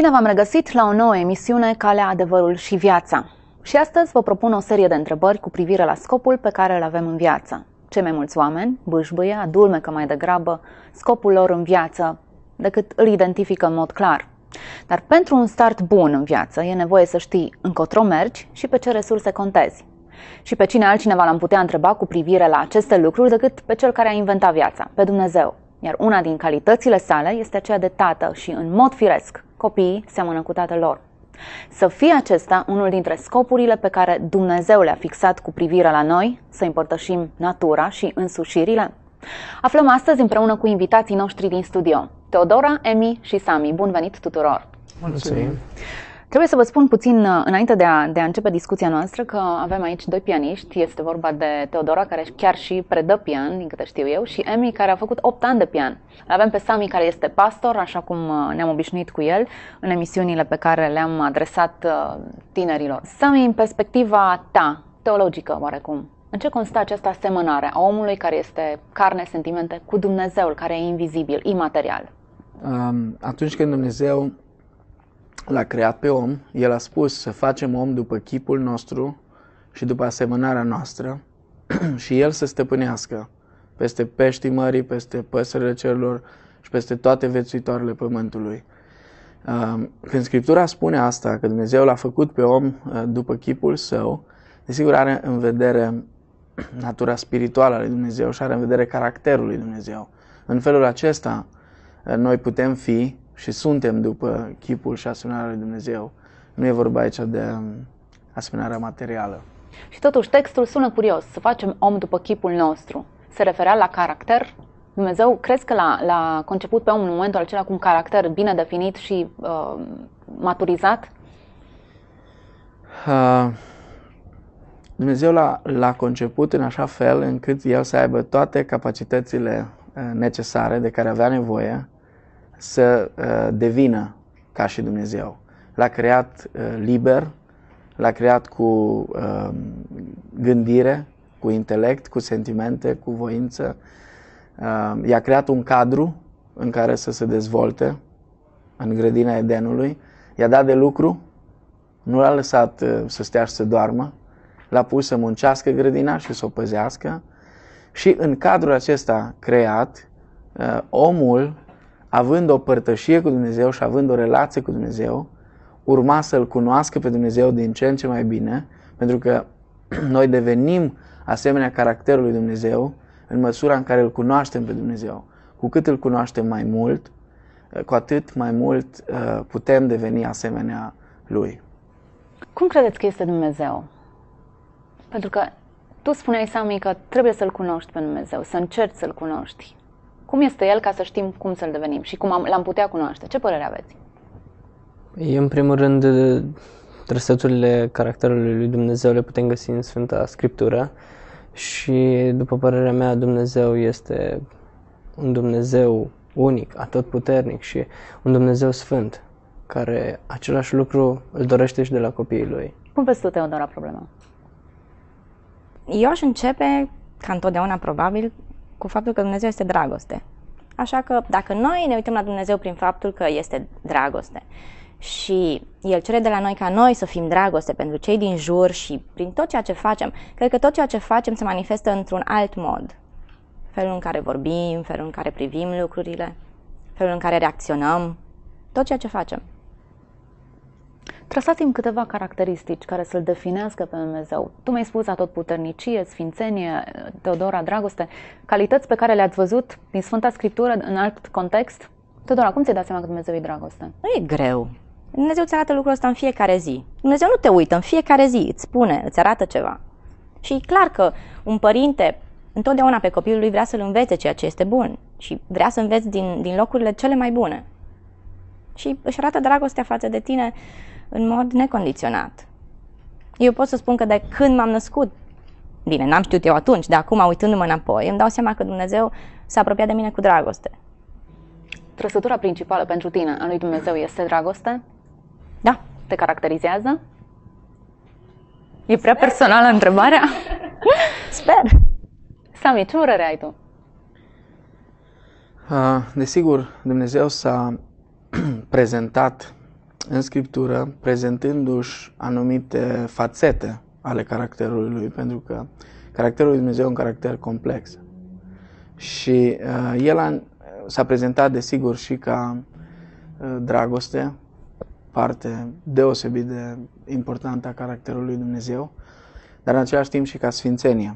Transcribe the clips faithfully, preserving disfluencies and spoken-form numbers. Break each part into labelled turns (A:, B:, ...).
A: Bine v-am regăsit la o nouă emisiune Calea, Adevărul și Viața. Și astăzi vă propun o serie de întrebări cu privire la scopul pe care îl avem în viață. Cei mai mulți oameni bâșbâie, adulmecă mai degrabă scopul lor în viață decât îl identifică în mod clar. Dar pentru un start bun în viață e nevoie să știi încotro mergi și pe ce resurse contezi. Și pe cine altcineva l-am putea întreba cu privire la aceste lucruri decât pe cel care a inventat viața, pe Dumnezeu. Iar una din calitățile sale este aceea de tată și, în mod firesc, copiii seamănă cu tatăl lor. Să fie acesta unul dintre scopurile pe care Dumnezeu le-a fixat cu privire la noi, să împărtășim natura și însușirile? Aflăm astăzi împreună cu invitații noștri din studio, Teodora, Emi și Sami. Bun venit tuturor!
B: Mulțumim!
A: Trebuie să vă spun puțin înainte de a, de a începe discuția noastră că avem aici doi pianiști. Este vorba de Teodora, care chiar și predă pian, din câte știu eu, și Emi, care a făcut opt ani de pian. Avem pe Sami, care este pastor, așa cum ne-am obișnuit cu el în emisiunile pe care le-am adresat tinerilor. Sami, în perspectiva ta, teologică oarecum, în ce constă această asemănare a omului care este carne, sentimente, cu Dumnezeul, care e invizibil, imaterial?
B: Um, atunci când Dumnezeu l-a creat pe om, El a spus să facem om după chipul nostru și după asemănarea noastră și El să stăpânească peste peștii mării, peste păsările cerurilor și peste toate viețuitoarele pământului. Când Scriptura spune asta, că Dumnezeu l-a făcut pe om după chipul său, desigur are în vedere natura spirituală a lui Dumnezeu și are în vedere caracterul lui Dumnezeu. În felul acesta noi putem fi și suntem după chipul și asemănarea lui Dumnezeu. Nu e vorba aici de asemănarea materială.
A: Și totuși textul sună curios, să facem om după chipul nostru. Se referea la caracter? Dumnezeu, crezi că l-a, l-a conceput pe om în momentul acela cu un caracter bine definit și uh, maturizat?
B: Uh, Dumnezeu l-a, l-a conceput în așa fel încât el să aibă toate capacitățile uh, necesare de care avea nevoie să uh, devină ca și Dumnezeu. L-a creat uh, liber, l-a creat cu uh, gândire, cu intelect, cu sentimente, cu voință. Uh, i-a creat un cadru în care să se dezvolte în grădina Edenului. I-a dat de lucru, nu l-a lăsat uh, să stea și să doarmă, l-a pus să muncească grădina și să o păzească. Și în cadrul acesta creat, uh, omul, având o părtășie cu Dumnezeu și având o relație cu Dumnezeu, urma să-L cunoască pe Dumnezeu din ce în ce mai bine, pentru că noi devenim asemenea caracterului Dumnezeu în măsura în care îl cunoaștem pe Dumnezeu. Cu cât îl cunoaștem mai mult, cu atât mai mult putem deveni asemenea Lui.
A: Cum credeți că este Dumnezeu? Pentru că tu spuneai, Sami, că trebuie să-L cunoști pe Dumnezeu, să încerci să-L cunoști. Cum este El ca să știm cum să-L devenim și cum am, l-am putea cunoaște? Ce părere aveți?
C: E, în primul rând, trăsăturile caracterului lui Dumnezeu le putem găsi în Sfânta Scriptură și, după părerea mea, Dumnezeu este un Dumnezeu unic, atotputernic și un Dumnezeu sfânt, care același lucru îl dorește și de la copiii Lui.
A: Cum vezi tu, Teodora, problema?
D: Eu aș începe, ca întotdeauna probabil, cu faptul că Dumnezeu este dragoste. Așa că dacă noi ne uităm la Dumnezeu prin faptul că este dragoste și El cere de la noi ca noi să fim dragoste pentru cei din jur și prin tot ceea ce facem, cred că tot ceea ce facem se manifestă într-un alt mod. Felul în care vorbim, felul în care privim lucrurile, felul în care reacționăm, tot ceea ce facem.
A: Trăsați-mi câteva caracteristici care să-L definească pe Dumnezeu. Tu mi-ai spus atotputernicie, sfințenie, Teodora, dragoste, calități pe care le-ați văzut din Sfânta Scriptură în alt context. Teodora, cum ți-ai dat seama că Dumnezeu e dragoste?
D: Nu e greu. Dumnezeu îți arată lucrul ăsta în fiecare zi. Dumnezeu nu te uită, în fiecare zi îți spune, îți arată ceva. Și e clar că un părinte întotdeauna pe copilul lui vrea să-l învețe ceea ce este bun și vrea să înveți din, din locurile cele mai bune. Și își arată dragostea față de tine în mod necondiționat. Eu pot să spun că de când m-am născut, bine, n-am știut eu atunci, de acum, uitându-mă înapoi, îmi dau seama că Dumnezeu s-a apropiat de mine cu dragoste.
A: Trăsătura principală pentru tine a lui Dumnezeu este dragoste?
D: Da.
A: Te caracterizează? E prea personală întrebarea?
D: Sper.
A: Sami, ce părere ai tu?
B: Desigur, Dumnezeu s-a prezentat în Scriptură, prezentându-și anumite fațete ale caracterului lui, pentru că caracterul lui Dumnezeu e un caracter complex. Și uh, el a, s-a prezentat, desigur, și ca uh, dragoste, parte deosebit de importantă a caracterului lui Dumnezeu, dar în același timp și ca sfințenie.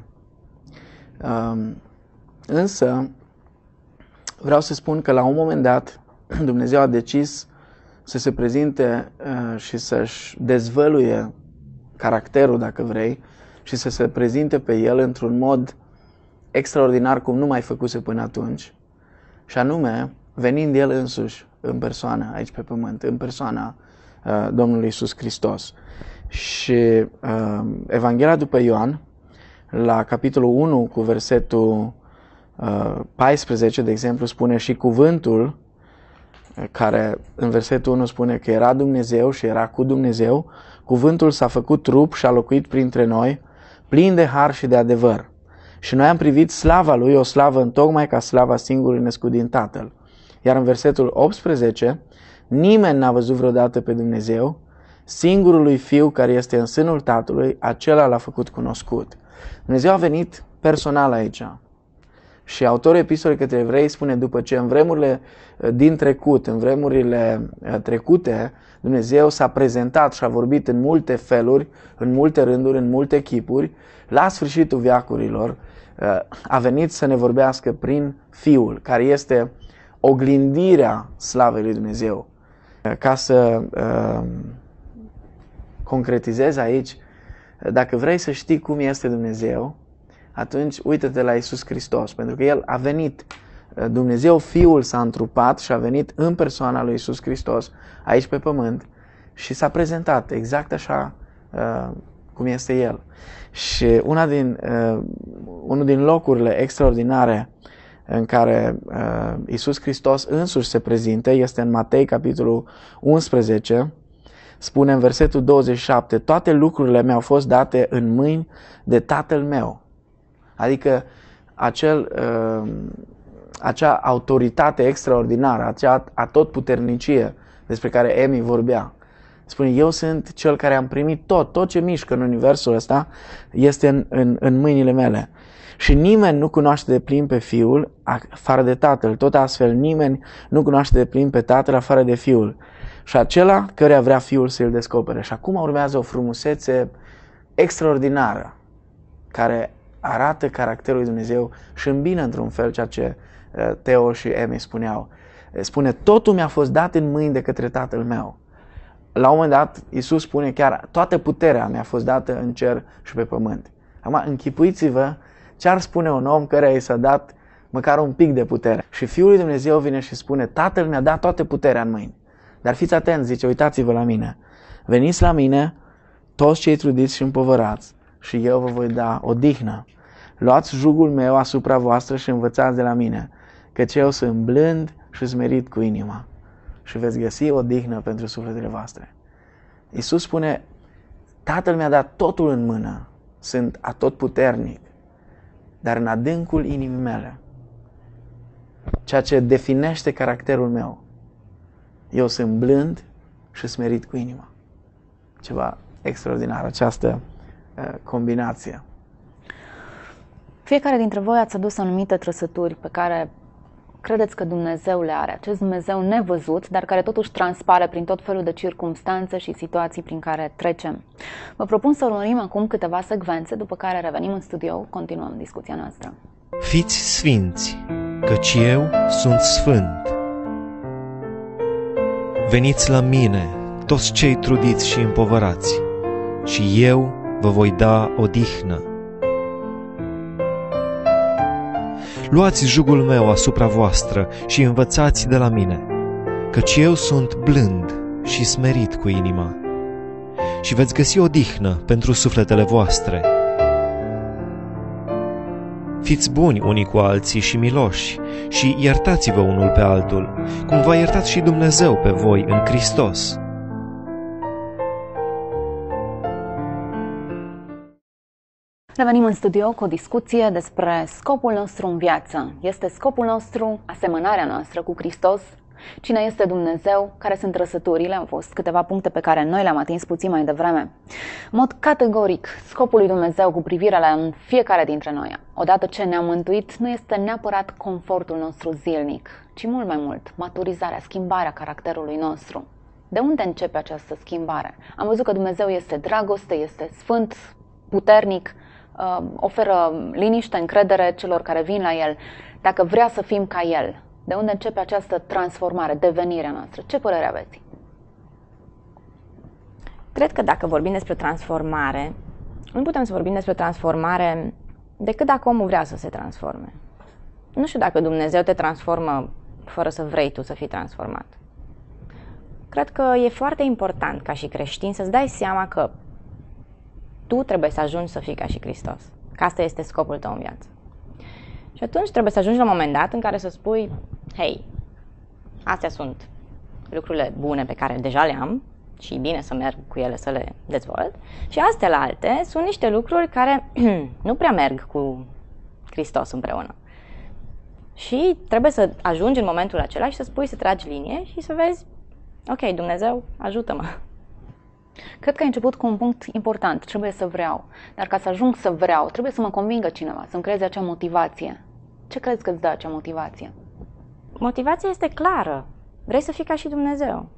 B: Uh, însă, vreau să spun că la un moment dat Dumnezeu a decis să se prezinte uh, și să-și dezvăluie caracterul, dacă vrei, și să se prezinte pe el într-un mod extraordinar cum nu mai făcuse până atunci, și anume venind el însuși în persoană aici pe pământ, în persoana uh, Domnului Iisus Hristos. Și uh, Evanghelia după Ioan, la capitolul unu cu versetul uh, paisprezece, de exemplu, spune: și cuvântul, care în versetul unu spune că era Dumnezeu și era cu Dumnezeu, cuvântul s-a făcut trup și a locuit printre noi, plin de har și de adevăr. Și noi am privit slava lui, o slavă întocmai ca slava singurului născut din Tatăl. Iar în versetul optsprezece, nimeni n-a văzut vreodată pe Dumnezeu, singurului Fiu care este în sânul Tatălui, acela l-a făcut cunoscut. Dumnezeu a venit personal aici. Și autorul epistolei către evrei spune: după ce în vremurile din trecut, în vremurile trecute, Dumnezeu s-a prezentat și a vorbit în multe feluri, în multe rânduri, în multe chipuri, la sfârșitul veacurilor a venit să ne vorbească prin Fiul, care este oglindirea slavei lui Dumnezeu. Ca să uh, concretizez aici, dacă vrei să știi cum este Dumnezeu, atunci uită-te la Iisus Hristos, pentru că El a venit, Dumnezeu Fiul s-a întrupat și a venit în persoana lui Iisus Hristos aici pe pământ și s-a prezentat exact așa uh, cum este El. Și una din, uh, unul din locurile extraordinare în care uh, Iisus Hristos însuși se prezinte este în Matei, capitolul unsprezece, spune în versetul douăzeci și șapte: toate lucrurile mi-au fost date în mâini de Tatăl meu. Adică acel, uh, acea autoritate extraordinară, acea atotputernicie despre care Emi vorbea. Spune: eu sunt cel care am primit tot, tot ce mișcă în universul ăsta este în, în, în mâinile mele. Și nimeni nu cunoaște de plin pe Fiul afară de Tatăl, tot astfel nimeni nu cunoaște de plin pe Tatăl afară de Fiul. Și acela căreia vrea Fiul să îl descopere. Și acum urmează o frumusețe extraordinară care arată caracterul lui Dumnezeu și îmbină într-un fel ceea ce Teo și Emi spuneau. Spune: totul mi-a fost dat în mâini de către Tatăl meu. La un moment dat, Iisus spune chiar: toată puterea mi-a fost dată în cer și pe pământ. Acum, închipuiți-vă ce ar spune un om căreia i s-a dat măcar un pic de putere. Și Fiul lui Dumnezeu vine și spune: Tatăl mi-a dat toată puterea în mâini. Dar fiți atenți, zice: uitați-vă la mine. Veniți la mine, toți cei trudiți și împovărați, și eu vă voi da odihnă. Luați jugul meu asupra voastră și învățați de la mine, căci eu sunt blând și smerit cu inima, și veți găsi odihnă pentru sufletele voastre. Iisus spune: Tatăl mi-a dat totul în mână, sunt atotputernic, dar în adâncul inimii mele, ceea ce definește caracterul meu, eu sunt blând și smerit cu inima. Ceva extraordinar, această uh, combinație.
A: Fiecare dintre voi ați adus anumite trăsături pe care credeți că Dumnezeu le are. Acest Dumnezeu nevăzut, dar care totuși transpare prin tot felul de circumstanțe și situații prin care trecem. Vă propun să urmărim acum câteva secvențe, după care revenim în studio, continuăm discuția noastră.
E: Fiți sfinți, căci eu sunt sfânt. Veniți la mine, toți cei trudiți și împovărați, și eu vă voi da odihnă. Luați jugul meu asupra voastră și învățați de la mine, căci eu sunt blând și smerit cu inima, și veți găsi odihnă pentru sufletele voastre. Fiți buni unii cu alții și miloși și iertați-vă unul pe altul, cum v-a iertat și Dumnezeu pe voi în Hristos.
A: Revenim în studio cu o discuție despre scopul nostru în viață. Este scopul nostru asemănarea noastră cu Hristos? Cine este Dumnezeu? Care sunt trăsăturile? Au fost câteva puncte pe care noi le-am atins puțin mai devreme. În mod categoric, scopul lui Dumnezeu cu privire la fiecare dintre noi, odată ce ne-am mântuit, nu este neapărat confortul nostru zilnic, ci mult mai mult maturizarea, schimbarea caracterului nostru. De unde începe această schimbare? Am văzut că Dumnezeu este dragoste, este sfânt, puternic, oferă liniște, încredere celor care vin la El. Dacă vrea să fim ca El, de unde începe această transformare, devenirea noastră? Ce părere aveți?
D: Cred că dacă vorbim despre transformare, nu putem să vorbim despre transformare decât dacă omul vrea să se transforme. Nu știu dacă Dumnezeu te transformă fără să vrei tu să fii transformat. Cred că e foarte important ca și creștin să-ți dai seama că tu trebuie să ajungi să fii ca și Hristos. Că asta este scopul tău în viață. Și atunci trebuie să ajungi la un moment dat în care să spui, hei, astea sunt lucrurile bune pe care deja le am și e bine să merg cu ele să le dezvolt. Și astea la alte sunt niște lucruri care nu prea merg cu Hristos împreună. Și trebuie să ajungi în momentul acela și să spui, să tragi linie și să vezi, ok, Dumnezeu, ajută-mă.
A: Cred că ai început cu un punct important, trebuie să vreau. Dar ca să ajung să vreau, trebuie să mă convingă cineva, să-mi creeze acea motivație. Ce crezi că îți dă acea motivație?
D: Motivația este clară. Vrei să fii ca și Dumnezeu.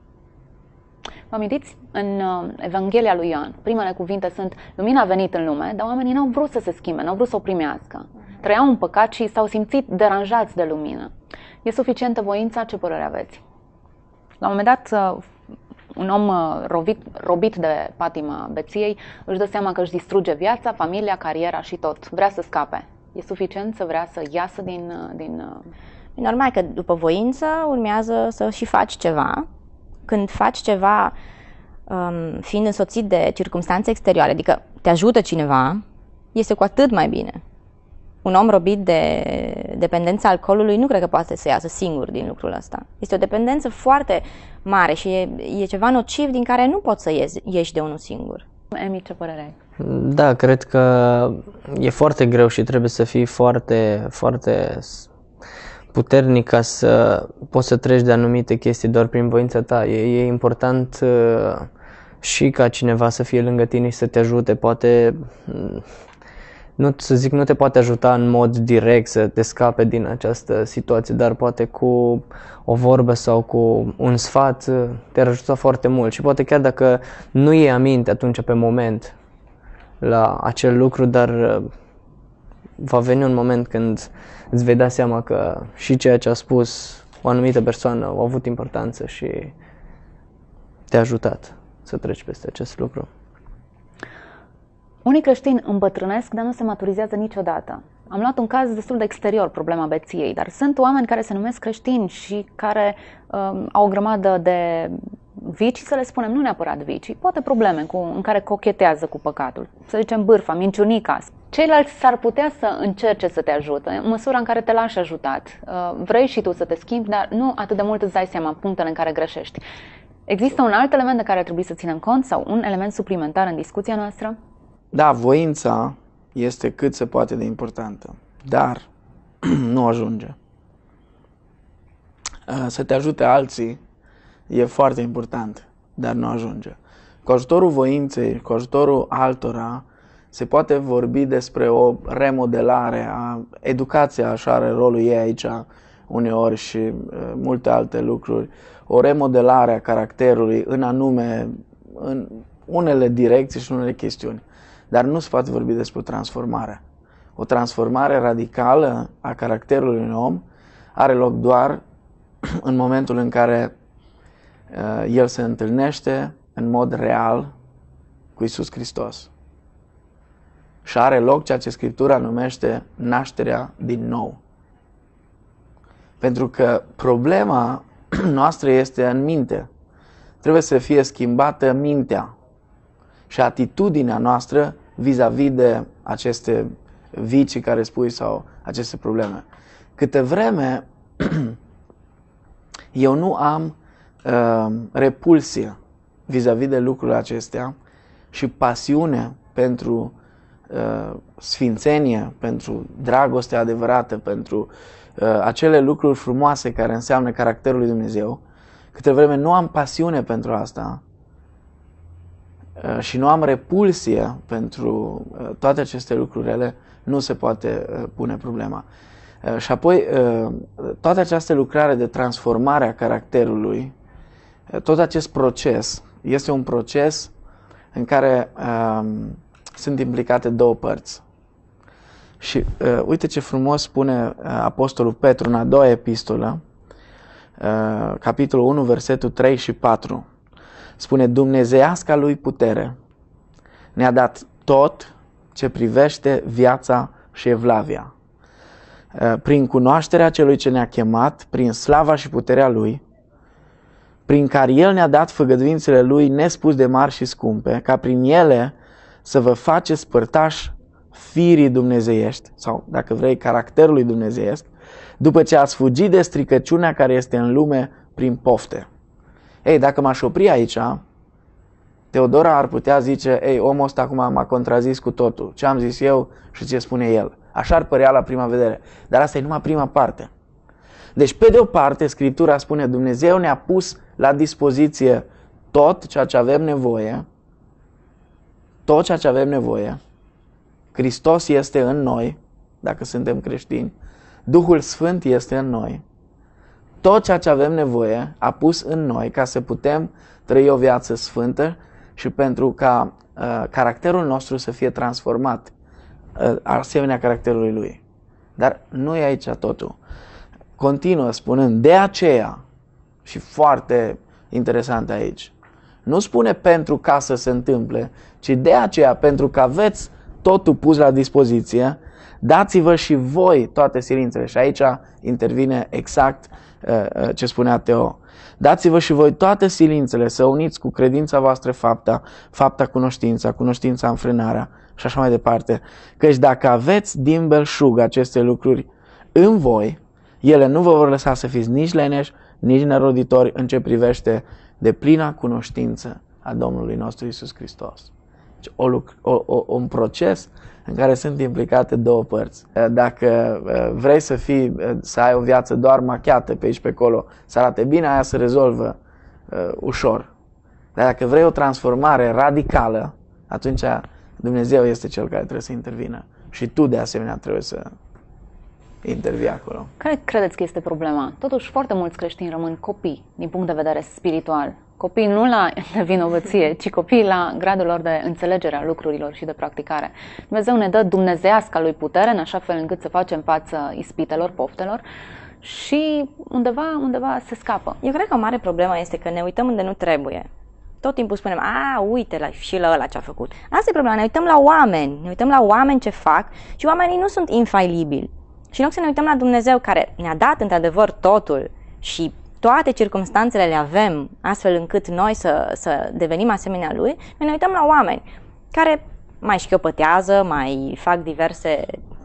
A: Vă amintiți în Evanghelia lui Ioan, primele cuvinte sunt: lumina a venit în lume, dar oamenii n-au vrut să se schimbe, n-au vrut să o primească. Trăiau în păcat și s-au simțit deranjați de lumină. E suficientă voința? Ce părere aveți? La un moment dat, un om robit, robit de patima beției își dă seama că își distruge viața, familia, cariera și tot. Vrea să scape. E suficient să vrea să iasă din... din...
D: E normal că după voință urmează să și faci ceva. Când faci ceva um, fiind însoțit de circumstanțe exterioare, adică te ajută cineva, este cu atât mai bine. Un om robit de dependența alcoolului nu cred că poate să iasă singur din lucrul ăsta. Este o dependență foarte mare și e, e ceva nociv din care nu poți să ieși, ieși de unul singur.
A: Emi, ce părere ai?
C: Da, cred că e foarte greu și trebuie să fii foarte, foarte puternic ca să poți să treci de anumite chestii doar prin voința ta. E, e important uh, și ca cineva să fie lângă tine și să te ajute. Poate... Nu, să zic, nu te poate ajuta în mod direct să te scape din această situație, dar poate cu o vorbă sau cu un sfat te-ar ajuta foarte mult. Și poate chiar dacă nu iei aminte atunci pe moment la acel lucru, dar va veni un moment când îți vei da seama că și ceea ce a spus o anumită persoană a avut importanță și te-a ajutat să treci peste acest lucru.
A: Unii creștini îmbătrânesc, dar nu se maturizează niciodată. Am luat un caz destul de exterior, problema beției, dar sunt oameni care se numesc creștini și care uh, au o grămadă de vicii, să le spunem, nu neapărat vicii, poate probleme cu, în care cochetează cu păcatul. Să zicem bârfa, minciunica. Ceilalți s-ar putea să încerce să te ajute, în măsura în care te lași ajutat. Uh, vrei și tu să te schimbi, dar nu atât de mult îți dai seama punctele în care greșești. Există un alt element de care ar trebui să ținem cont sau un element suplimentar în discuția noastră?
B: Da, voința este cât se poate de importantă, dar nu ajunge. Să te ajute alții e foarte important, dar nu ajunge. Cu ajutorul voinței, cu ajutorul altora, se poate vorbi despre o remodelare a educației, așa are rolul ei aici uneori și uh, multe alte lucruri, o remodelare a caracterului în anume, în unele direcții și în unele chestiuni. Dar nu se poate vorbi despre o transformare. O transformare radicală a caracterului unui om are loc doar în momentul în care uh, el se întâlnește în mod real cu Iisus Hristos. Și are loc ceea ce Scriptura numește nașterea din nou. Pentru că problema noastră este în minte. Trebuie să fie schimbată mintea și atitudinea noastră vis-a-vis de aceste vicii care spui sau aceste probleme. Câte vreme eu nu am uh, repulsie vis-a-vis de lucrurile acestea și pasiune pentru uh, sfințenie, pentru dragoste adevărată, pentru uh, acele lucruri frumoase care înseamnă caracterul lui Dumnezeu, câte vreme nu am pasiune pentru asta uh, și nu am repulsie pentru uh, toate aceste lucruri, ele, nu se poate uh, pune problema. Uh, și apoi, uh, toată această lucrare de transformare a caracterului, uh, tot acest proces, este un proces în care uh, sunt implicate două părți. Și uh, uite ce frumos spune uh, Apostolul Petru în a doua epistolă, uh, capitolul unu, versetul trei și patru. Spune: Dumnezeiasca lui putere ne-a dat tot ce privește viața și evlavia. Uh, prin cunoașterea celui ce ne-a chemat, prin slava și puterea lui, prin care el ne-a dat făgăduințele lui nespus de mari și scumpe, ca prin ele să vă faceți părtași firii dumnezeiești, sau, dacă vrei, caracterului dumnezeiesc, după ce ați fugit de stricăciunea care este în lume prin pofte. Ei, dacă m-aș opri aici, Teodora ar putea zice: ei, omul ăsta acum m-a contrazis cu totul. Ce am zis eu și ce spune el. Așa ar părea la prima vedere. Dar asta e numai prima parte. Deci, pe de o parte, Scriptura spune: Dumnezeu ne-a pus la dispoziție tot ceea ce avem nevoie, tot ceea ce avem nevoie. Hristos este în noi, dacă suntem creștini. Duhul Sfânt este în noi. Tot ceea ce avem nevoie a pus în noi ca să putem trăi o viață sfântă și pentru ca uh, caracterul nostru să fie transformat uh, asemenea caracterului Lui. Dar nu e aici totul. Continuă spunând: de aceea, și foarte interesant aici, nu spune pentru ca să se întâmple, ci de aceea, pentru că aveți totul pus la dispoziție, dați-vă și voi toate silințele. Și aici intervine exact uh, ce spunea Teo. Dați-vă și voi toate silințele, să uniți cu credința voastră fapta, fapta cunoștința, cunoștința înfrânarea și așa mai departe. Căci dacă aveți din belșug aceste lucruri în voi, ele nu vă vor lăsa să fiți nici leneși, nici neroditori în ce privește de plina cunoștință a Domnului nostru Iisus Hristos. O, o, o, un proces în care sunt implicate două părți. Dacă vrei să fii, să ai o viață doar machiată pe aici pe acolo, să arate bine, aia se rezolvă uh, ușor. Dar dacă vrei o transformare radicală, atunci Dumnezeu este Cel care trebuie să intervină. Și tu de asemenea trebuie să intervii acolo.
A: Care credeți că este problema? Totuși, foarte mulți creștini rămân copii din punct de vedere spiritual. Copii nu la nevinovăție, ci copii la gradul lor de înțelegere a lucrurilor și de practicare. Dumnezeu ne dă dumnezeiasca lui putere, în așa fel încât să facem față ispitelor, poftelor, și undeva, undeva se scapă.
D: Eu cred că o mare problemă este că ne uităm unde nu trebuie. Tot timpul spunem: a, uite la, și la ăla ce a făcut. Asta e problema, ne uităm la oameni, ne uităm la oameni ce fac și oamenii nu sunt infailibili. Și în loc să ne uităm la Dumnezeu care ne-a dat într-adevăr totul și toate circumstanțele le avem astfel încât noi să, să devenim asemenea Lui, noi ne uităm la oameni care mai șchiopătează, mai fac diverse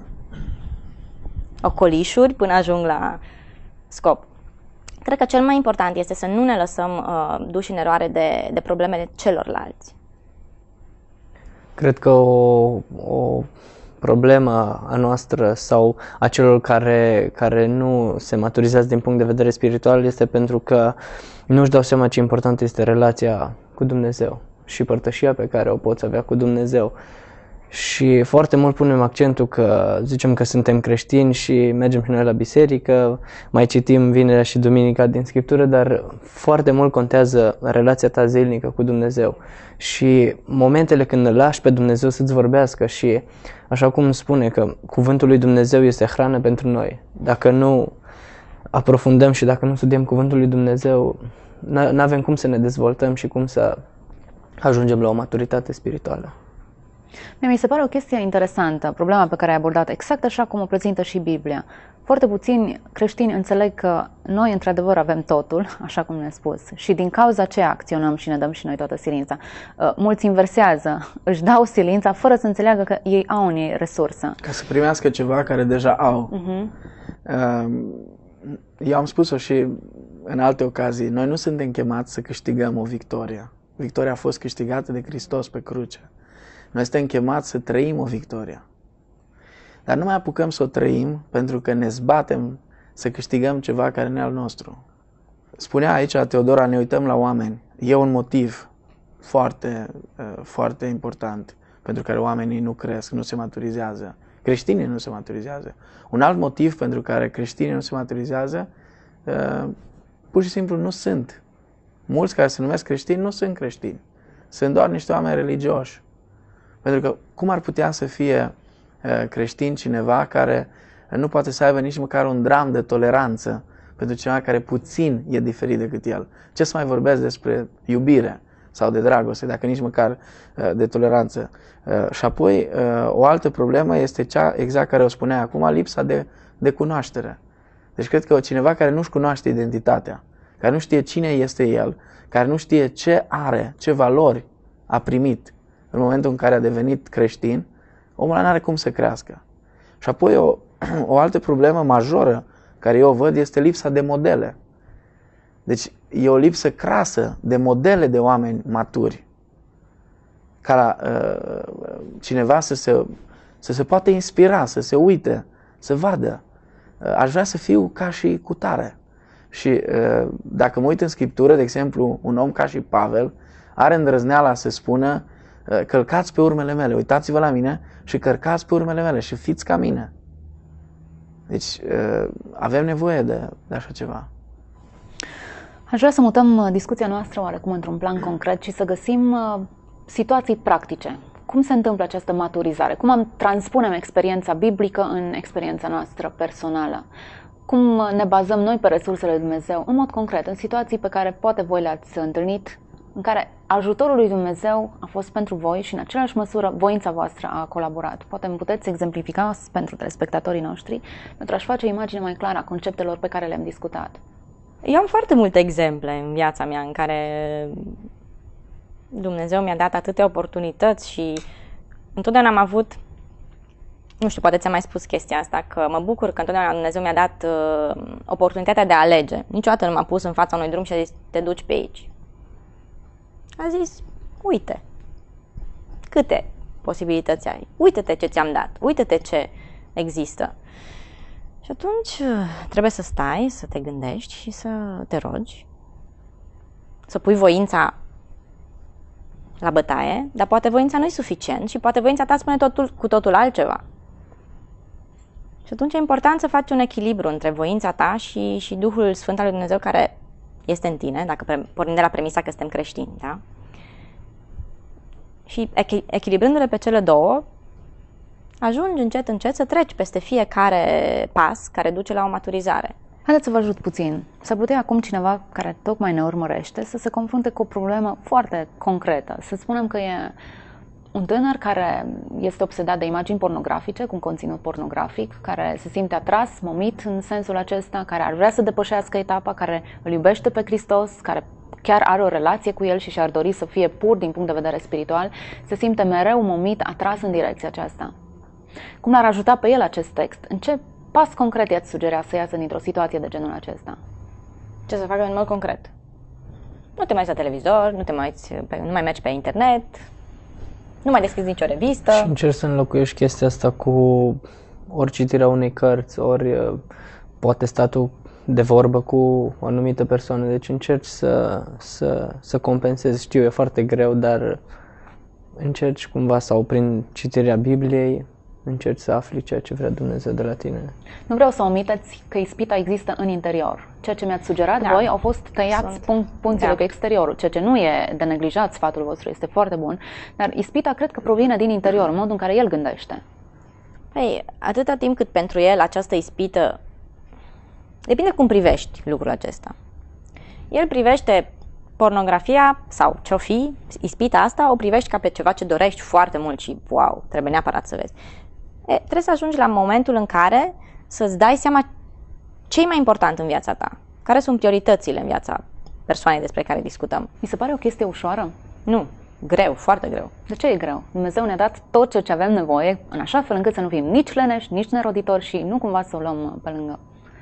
D: ocolișuri până ajung la scop. Cred că cel mai important este să nu ne lăsăm uh, duși în eroare de, de problemele celorlalți.
C: Cred că o, o problemă a noastră sau a celor care, care nu se maturizează din punct de vedere spiritual este pentru că nu își dau seama ce important este relația cu Dumnezeu și părtășia pe care o poți avea cu Dumnezeu. Și foarte mult punem accentul că zicem că suntem creștini și mergem și noi la biserică, mai citim vinerea și duminica din Scriptură, dar foarte mult contează relația ta zilnică cu Dumnezeu și momentele când îl lași pe Dumnezeu să-ți vorbească și așa cum spune că cuvântul lui Dumnezeu este hrană pentru noi. Dacă nu aprofundăm și dacă nu studiem cuvântul lui Dumnezeu, n-avem cum să ne dezvoltăm și cum să ajungem la o maturitate spirituală.
A: Mi se pare o chestie interesantă, problema pe care ai abordat, exact așa cum o prezintă și Biblia. Foarte puțini creștini înțeleg că noi într-adevăr avem totul, așa cum ne-a spus, și din cauza aceea acționăm și ne dăm și noi toată silința. Mulți inversează, își dau silința fără să înțeleagă că ei au în ei resursă.
B: Ca să primească ceva care deja au. Uh-huh. Eu am spus-o și în alte ocazii, noi nu suntem chemați să câștigăm o victorie. Victoria a fost câștigată de Hristos pe cruce. Noi suntem chemați să trăim o victorie. Dar nu mai apucăm să o trăim pentru că ne zbatem să câștigăm ceva care nu e al nostru. Spunea aici Teodora, ne uităm la oameni. E un motiv foarte, foarte important pentru care oamenii nu cresc, nu se maturizează. Creștinii nu se maturizează. Un alt motiv pentru care creștinii nu se maturizează, pur și simplu nu sunt. Mulți care se numesc creștini nu sunt creștini. Sunt doar niște oameni religioși. Pentru că cum ar putea să fie creștin cineva care nu poate să aibă nici măcar un dram de toleranță pentru cineva care puțin e diferit decât el? Ce să mai vorbesc despre iubire sau de dragoste, dacă nici măcar de toleranță? Și apoi, o altă problemă este cea exact care o spunea acum, lipsa de, de cunoaștere. Deci cred că cineva care nu-și cunoaște identitatea, care nu știe cine este el, care nu știe ce are, ce valori a primit în momentul în care a devenit creștin, omul ăla n-are cum să crească. Și apoi o, o altă problemă majoră care eu o văd este lipsa de modele. Deci e o lipsă crasă de modele de oameni maturi. Ca uh, cineva să se, să se poată inspira, să se uite, să vadă. Uh, aș vrea să fiu ca și cutare. Și uh, dacă mă uit în Scriptură, de exemplu, un om ca și Pavel are îndrăzneala să spună uh, călcați pe urmele mele, uitați-vă la mine și călcați pe urmele mele și fiți ca mine. Deci uh, avem nevoie de, de așa ceva.
A: Aș vrea să mutăm discuția noastră oarecum într-un plan concret și să găsim uh, situații practice. Cum se întâmplă această maturizare? Cum am transpunem experiența biblică în experiența noastră personală? Cum ne bazăm noi pe resursele lui Dumnezeu, în mod concret, în situații pe care poate voi le-ați întâlnit, în care ajutorul lui Dumnezeu a fost pentru voi și în același măsură voința voastră a colaborat? Poate îmi puteți exemplifica pentru telespectatorii noștri, pentru a-și face o imagine mai clară a conceptelor pe care le-am discutat.
D: Eu am foarte multe exemple în viața mea în care Dumnezeu mi-a dat atâtea oportunități și întotdeauna am avut, nu știu, poate ți-am mai spus chestia asta, că mă bucur că întotdeauna Dumnezeu mi-a dat uh, oportunitatea de a alege. Niciodată nu m-a pus în fața unui drum și a zis, te duci pe aici. A zis, uite, câte posibilități ai, uite-te ce ți-am dat, uite-te ce există. Și atunci trebuie să stai, să te gândești și să te rogi, să pui voința la bătaie, dar poate voința nu e suficient și poate voința ta spune totul, cu totul altceva. Și atunci e important să faci un echilibru între voința ta și, și Duhul Sfânt al lui Dumnezeu care este în tine, dacă pornim de la premisa că suntem creștini, da? Și echilibrându-le pe cele două, ajungi încet, încet să treci peste fiecare pas care duce la o maturizare.
A: Haideți să vă ajut puțin. S-ar putea acum cineva care tocmai ne urmărește să se confrunte cu o problemă foarte concretă. Să spunem că e un tânăr care este obsedat de imagini pornografice, cu un conținut pornografic, care se simte atras, momit în sensul acesta, care ar vrea să depășească etapa, care îl iubește pe Hristos, care chiar are o relație cu el și și-ar dori să fie pur din punct de vedere spiritual, se simte mereu momit, atras în direcția aceasta. Cum l-ar ajuta pe el acest text? În ce pas concret i-ați sugera să iasă dintr-o situație de genul acesta?
D: Ce să facă în mod concret? Nu te mai uiți la televizor, nu, te mai uiți pe, nu mai mergi pe internet, nu mai deschizi nicio revistă.
C: Și încerci să înlocuiești chestia asta cu ori citirea unei cărți, ori poate statul de vorbă cu o anumită persoană. Deci încerci să, să, să compensezi. Știu, e foarte greu, dar încerci cumva sau prin citirea Bibliei încerci să afli ceea ce vrea Dumnezeu de la tine.
A: Nu vreau să omiteți că ispita există în interior. Ceea ce mi-ați sugerat da. voi au fost tăiați pun- punțile da. cu exteriorul, ceea ce nu e de neglijat, sfatul vostru este foarte bun, dar ispita cred că provine din interior, în modul în care el gândește.
D: Păi, atâta timp cât pentru el această ispită, depinde cum privești lucrul acesta. El privește pornografia sau ce-o fi, ispita asta, o privești ca pe ceva ce dorești foarte mult și wow, trebuie neapărat să vezi. E, trebuie să ajungi la momentul în care să-ți dai seama ce e mai important în viața ta, care sunt prioritățile în viața persoanei despre care discutăm.
A: Mi se pare o chestie ușoară?
D: Nu, greu, foarte greu.
A: De ce e greu? Dumnezeu ne-a dat tot ce avem nevoie, în așa fel încât să nu fim nici leneși, nici neroditori și nu cumva să o luăm pe lângă.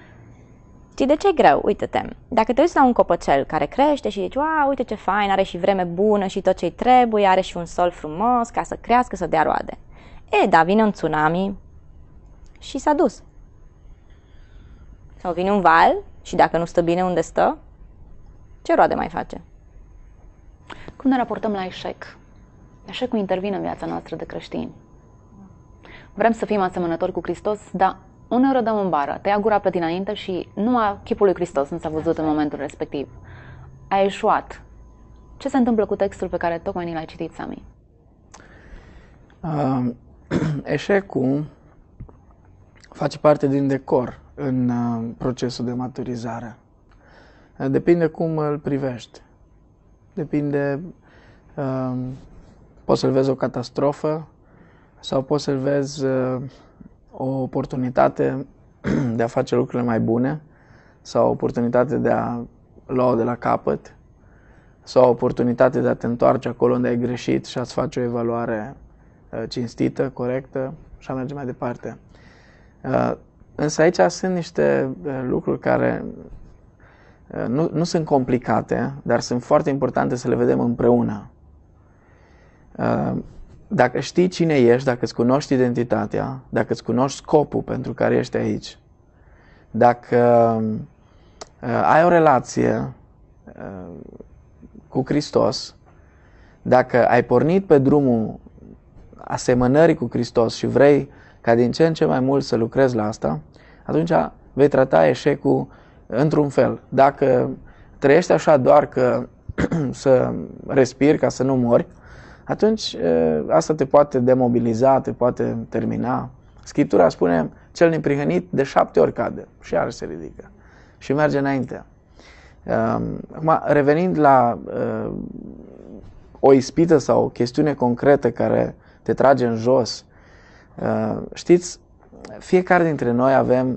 D: Și de ce e greu? Uite-te, dacă te uiți la un copăcel care crește și zici, wow, uite ce fain, are și vreme bună și tot ce-i trebuie, are și un sol frumos ca să crească, să dea roade. E, da, vine un tsunami și s-a dus. Sau vine un val și dacă nu stă bine unde stă, ce roade mai face?
A: Cum ne raportăm la eșec? Eșecul intervine în viața noastră de creștini. Vrem să fim asemănători cu Hristos, dar uneori o dăm în bară, tăia gura pe dinainte și numai chipul lui Hristos nu s-a văzut în momentul respectiv. Ai eșuat. Ce se întâmplă cu textul pe care tocmai ni l-ai citit, Sami?
B: Uh, eșecul face parte din decor în uh, procesul de maturizare. Uh, depinde cum îl privești. Depinde, uh, poți să-l vezi o catastrofă sau poți să-l vezi uh, o oportunitate de a face lucrurile mai bune sau o oportunitate de a lua de la capăt sau o oportunitate de a te întoarce acolo unde ai greșit și a-ți face o evaluare uh, cinstită, corectă și a merge mai departe. Uh, însă aici sunt niște uh, lucruri care uh, nu, nu sunt complicate, dar sunt foarte importante să le vedem împreună. Uh, Dacă știi cine ești, dacă îți cunoști identitatea, dacă îți cunoști scopul pentru care ești aici, dacă uh, ai o relație uh, cu Hristos, dacă ai pornit pe drumul asemănării cu Hristos și vrei ca din ce în ce mai mult să lucrezi la asta, atunci vei trata eșecul într-un fel. Dacă trăiești așa doar că să respiri ca să nu mori, atunci asta te poate demobiliza, te poate termina. Scriptura spune, cel neprihănit de șapte ori cade și iar se ridică și merge înainte. Acum, revenind la o ispită sau o chestiune concretă care te trage în jos, știți, fiecare dintre noi avem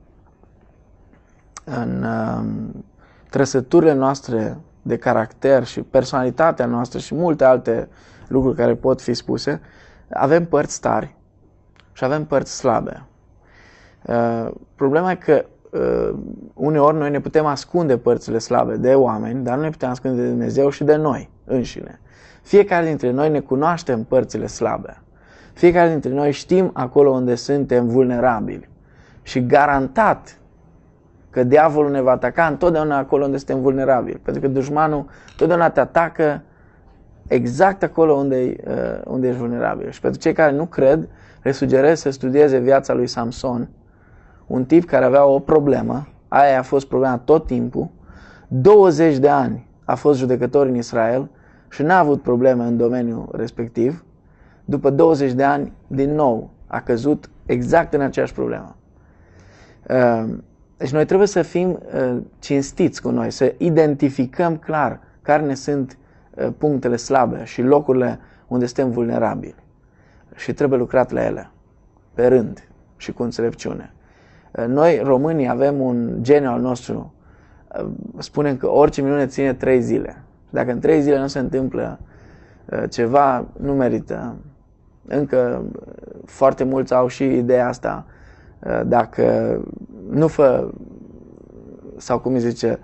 B: în trăsăturile noastre de caracter și personalitatea noastră și multe alte lucruri care pot fi spuse, avem părți tari și avem părți slabe. Uh, problema e că uh, uneori noi ne putem ascunde părțile slabe de oameni, dar nu ne putem ascunde de Dumnezeu și de noi înșine. Fiecare dintre noi ne cunoaștem părțile slabe. Fiecare dintre noi știm acolo unde suntem vulnerabili și garantat că diavolul ne va ataca întotdeauna acolo unde suntem vulnerabili. Pentru că dușmanul întotdeauna te atacă exact acolo unde, uh, unde ești vulnerabil. Și pentru cei care nu cred, le sugerez să studieze viața lui Samson, un tip care avea o problemă, aia a fost problema tot timpul, douăzeci de ani a fost judecător în Israel și n-a avut probleme în domeniul respectiv. După douăzeci de ani, din nou, a căzut exact în aceeași problemă. Uh, Deci noi trebuie să fim uh, cinstiți cu noi, să identificăm clar care ne sunt uh, punctele slabe și locurile unde suntem vulnerabili. Și trebuie lucrat la ele, pe rând și cu înțelepciune. Uh, noi, românii, avem un geniu al nostru. Uh, spunem că orice minune ține trei zile. Dacă în trei zile nu se întâmplă uh, ceva, nu merită. Încă uh, foarte mulți au și ideea asta. Dacă nu fă, sau cum îi zice,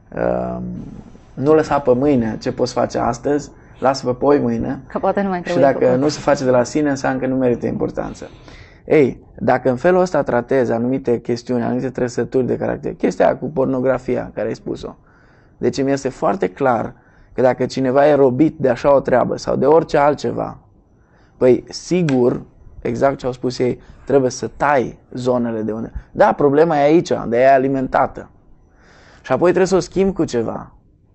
B: nu lăsa pe mâine ce poți face astăzi, lasă-vă pe mâine.
A: Că poate nu mai
B: și dacă făcut. Nu se face de la sine, înseamnă că nu merită importanță. Ei, dacă în felul ăsta tratezi anumite chestiuni, anumite trăsături de caracter, chestia aia cu pornografia care ai spus-o, deci mi este foarte clar că dacă cineva e robit de așa o treabă sau de orice altceva, păi sigur, exact ce au spus ei, trebuie să tai zonele de unde... Da, problema e aici, de ea e alimentată. Și apoi trebuie să o schimbi cu ceva.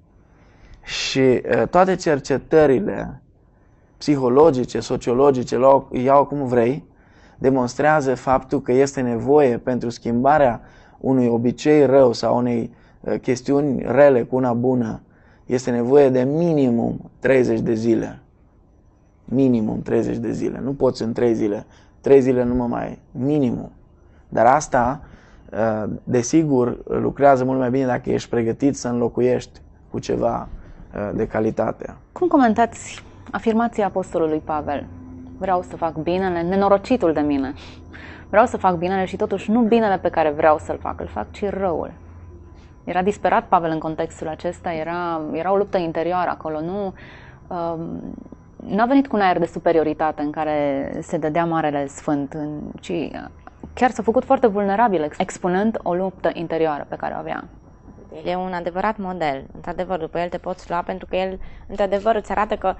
B: Și uh, toate cercetările psihologice, sociologice, iau cum vrei, demonstrează faptul că este nevoie pentru schimbarea unui obicei rău sau unei uh, chestiuni rele cu una bună, este nevoie de minimum treizeci de zile. Minimum treizeci de zile. Nu poți în trei zile. trei zile nu mă mai... Minimum. Dar asta, desigur, lucrează mult mai bine dacă ești pregătit să înlocuiești cu ceva de calitate.
A: Cum comentați afirmația apostolului Pavel? Vreau să fac binele, nenorocitul de mine. Vreau să fac binele și totuși nu binele pe care vreau să-l fac, îl fac, ci răul. Era disperat Pavel în contextul acesta, era, era o luptă interioară acolo, nu... Um, n-a venit cu un aer de superioritate în care se dădea Marele Sfânt, ci chiar s-a făcut foarte vulnerabil, expunând o luptă interioară pe care o avea.
D: El e un adevărat model. Într-adevăr, după el te poți lua, pentru că el, într-adevăr, îți arată că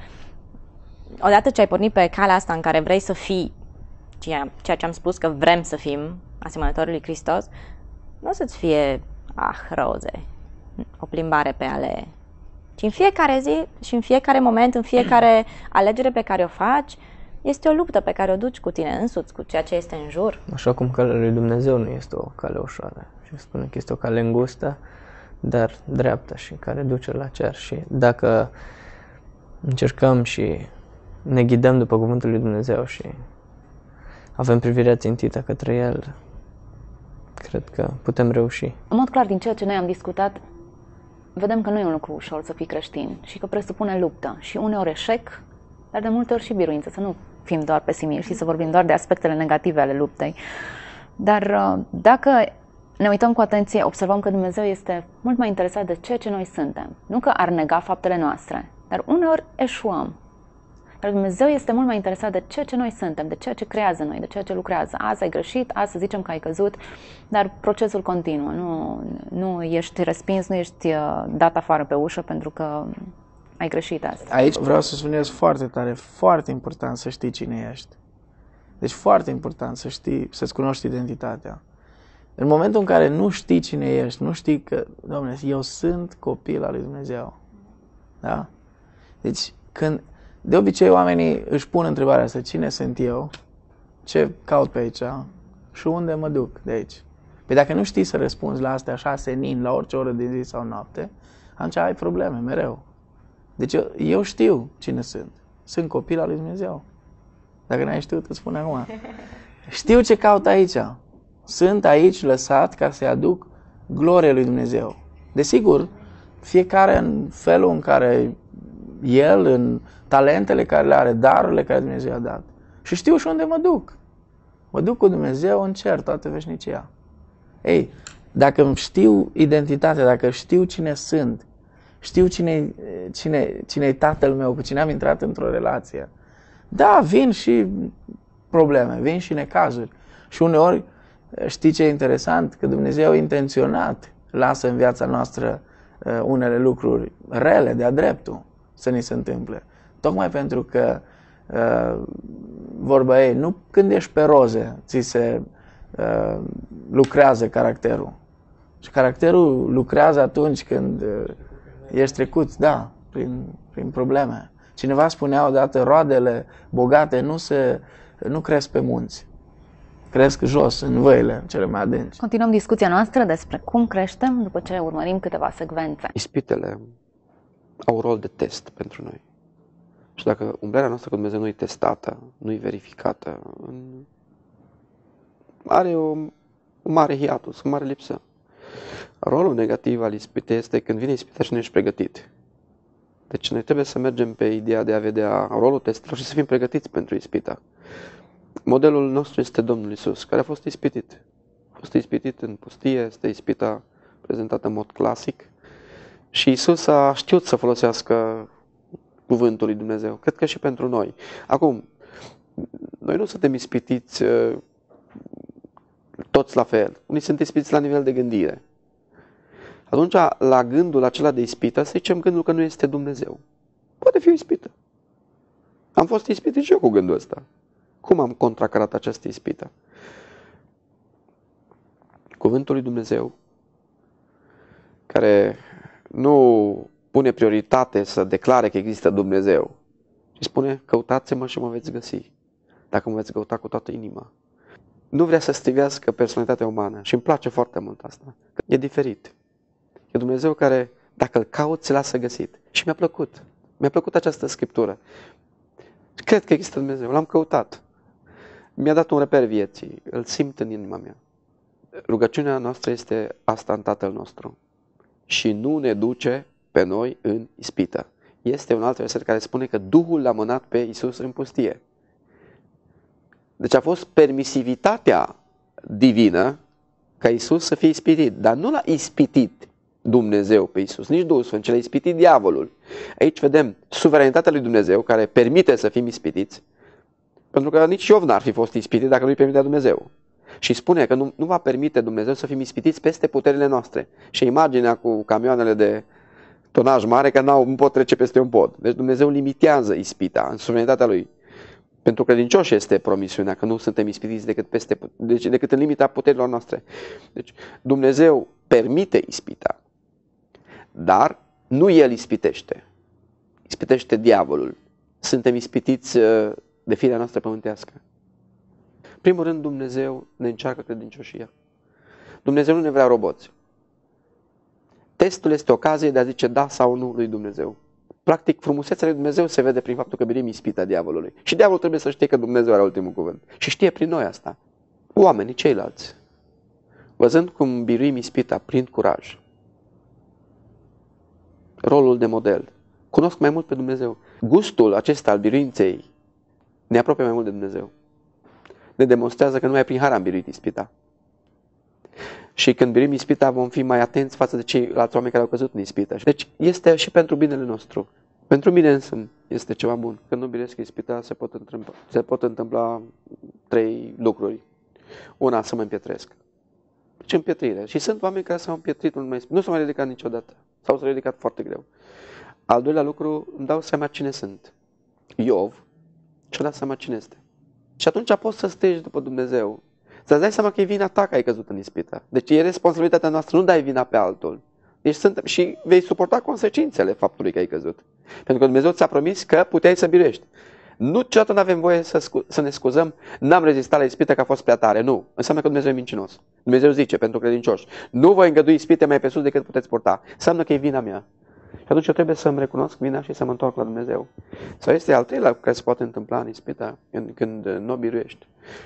D: odată ce ai pornit pe calea asta în care vrei să fii ceea, ceea ce am spus că vrem să fim, asemănătorii lui Hristos, nu o să-ți fie, ah, roze, o plimbare pe ale. Ci în fiecare zi și în fiecare moment, în fiecare alegere pe care o faci, este o luptă pe care o duci cu tine însuți, cu ceea ce este în jur.
C: Așa cum calea lui Dumnezeu nu este o cale ușoară. Și spune că este o cale îngustă, dar dreaptă și care duce la cer. Și dacă încercăm și ne ghidăm după cuvântul lui Dumnezeu și avem privirea țintită către El, cred că putem reuși.
A: În mod clar, din ceea ce noi am discutat, vedem că nu e un lucru ușor să fii creștin și că presupune luptă și uneori eșec, dar de multe ori și biruință, să nu fim doar pesimiști și să vorbim doar de aspectele negative ale luptei. Dar dacă ne uităm cu atenție, observăm că Dumnezeu este mult mai interesat de ceea ce noi suntem. Nu că ar nega faptele noastre, dar uneori eșuăm. Dar Dumnezeu este mult mai interesat de ceea ce noi suntem, de ceea ce creează noi, de ceea ce lucrează. Azi ai greșit, azi să zicem că ai căzut, dar procesul continuă. Nu, nu ești respins, nu ești dat afară pe ușă pentru că ai greșit azi.
B: Aici vreau să spunez foarte tare, foarte important să știi cine ești. Deci foarte important să știi, să-ți cunoști identitatea. În momentul în care nu știi cine ești, nu știi că, Doamne, eu sunt copil al lui Dumnezeu. Da? Deci, când, de obicei oamenii își pun întrebarea asta, cine sunt eu, ce caut pe aici și unde mă duc de aici. Păi dacă nu știi să răspunzi la astea așa senin, la orice oră din zi sau noapte, atunci ai probleme mereu. Deci eu, eu știu cine sunt. Sunt copil al lui Dumnezeu. Dacă n-ai știut, îți spun acum. Știu ce caut aici. Sunt aici lăsat ca să-i aduc gloria lui Dumnezeu. Desigur, fiecare în felul în care el, în talentele care le are, darurile care Dumnezeu a dat. Și știu și unde mă duc. Mă duc cu Dumnezeu în cer toată veșnicia. Ei, dacă îmi știu identitatea, dacă știu cine sunt, știu cine, cine, cine-i tatăl meu, cu cine am intrat într-o relație, da, vin și probleme, vin și necazuri. Și uneori, știi ce e interesant? Că Dumnezeu intenționat lasă în viața noastră uh, unele lucruri rele, de-a dreptul, să ni se întâmple. Tocmai pentru că, uh, vorba ei, nu când ești pe roze, ți se uh, lucrează caracterul. Și caracterul lucrează atunci când uh, ești trecut, da, prin, prin probleme. Cineva spunea odată, roadele bogate nu, se, nu cresc pe munți. Cresc jos, în văile cele mai adânci.
A: Continuăm discuția noastră despre cum creștem după ce urmărim câteva secvențe.
F: Ispitele au rol de test pentru noi. Și dacă umblarea noastră cu Dumnezeu nu e testată, nu e verificată, are o, o mare hiatus, o mare lipsă. Rolul negativ al ispitei este când vine ispita și nu ești pregătit. Deci noi trebuie să mergem pe ideea de a vedea rolul testelor și să fim pregătiți pentru ispita. Modelul nostru este Domnul Iisus, care a fost ispitit. A fost ispitit în pustie, este ispita prezentată în mod clasic. Și Iisus a știut să folosească cuvântul lui Dumnezeu. Cred că și pentru noi. Acum, noi nu suntem ispitiți uh, toți la fel. Unii sunt ispitiți la nivel de gândire. Atunci, la gândul acela de ispită, să zicem gândul că nu este Dumnezeu. Poate fi o ispită. Am fost ispitit și eu cu gândul ăsta. Cum am contracarat această ispită? Cuvântul lui Dumnezeu, care nu pune prioritate să declare că există Dumnezeu, și spune, căutați-mă și mă veți găsi, dacă mă veți căuta cu toată inima. Nu vrea să strivească personalitatea umană și îmi place foarte mult asta. E diferit. E Dumnezeu care, dacă îl cauți, se lasă găsit. Și mi-a plăcut. Mi-a plăcut această scriptură. Cred că există Dumnezeu. L-am căutat. Mi-a dat un reper vieții. Îl simt în inima mea. Rugăciunea noastră este asta în Tatăl nostru. Și nu ne duce pe noi în ispită. Este un alt verset care spune că Duhul l-a mânat pe Iisus în pustie. Deci a fost permisivitatea divină ca Iisus să fie ispitit. Dar nu l-a ispitit Dumnezeu pe Iisus, nici Duhul Sfânt, ci l-a ispitit diavolul. Aici vedem suveranitatea lui Dumnezeu care permite să fim ispitiți, pentru că nici Iov n-ar fi fost ispitit dacă nu îi permitea Dumnezeu. Și spune că nu, nu va permite Dumnezeu să fim ispitiți peste puterile noastre. Și imaginea cu camioanele de tonaj mare că n-au, nu pot trece peste un pod. Deci Dumnezeu limitează ispita în suveranitatea Lui. Pentru credincioși este promisiunea că nu suntem ispitiți decât, peste, deci, decât în limita puterilor noastre. Deci Dumnezeu permite ispita, dar nu El ispitește. Ispitește diavolul. Suntem ispitiți de firea noastră pământească. În primul rând, Dumnezeu ne încearcă credincioșia. Dumnezeu nu ne vrea roboți. Testul este ocazie de a zice da sau nu lui Dumnezeu. Practic, frumusețea lui Dumnezeu se vede prin faptul că birim ispita diavolului. Și diavolul trebuie să știe că Dumnezeu are ultimul cuvânt. Și știe prin noi asta. Oamenii ceilalți, văzând cum biruim ispita, prind curaj. Rolul de model. Cunosc mai mult pe Dumnezeu. Gustul acesta al biruinței ne apropie mai mult de Dumnezeu. Ne demonstrează că numai prin har am biruit ispita. Și când biruim ispita vom fi mai atenți față de ceilalți oameni care au căzut în ispită. Deci este și pentru binele nostru. Pentru mine însă este ceva bun. Când nu biresc ispita se pot întâmpla, se pot întâmpla trei lucruri. Una, să mă împietresc. Deci împietrire. Și sunt oameni care s-au împietrit, nu s-au mai ridicat niciodată. Sau s-au ridicat foarte greu. Al doilea lucru, îmi dau seama cine sunt. Iov și-a dat seama cine este. Și atunci poți să strigi după Dumnezeu. Să-ți dai seama că e vina ta că ai căzut în ispită. Deci e responsabilitatea noastră, nu dai vina pe altul. Deci sunt, și vei suporta consecințele faptului că ai căzut. Pentru că Dumnezeu ți-a promis că puteai să biruiești. Nu niciodată nu avem voie să, scu- să ne scuzăm, n-am rezistat la ispită că a fost prea tare. Nu. Înseamnă că Dumnezeu e mincinos. Dumnezeu zice pentru credincioși, nu voi îngădui ispite mai pe sus decât puteți purta. Înseamnă că e vina mea. Și atunci eu trebuie să-mi recunosc vina și să mă întorc la Dumnezeu. Sau este al treilea care se poate întâmpla în ispită când, când nu o biruiești.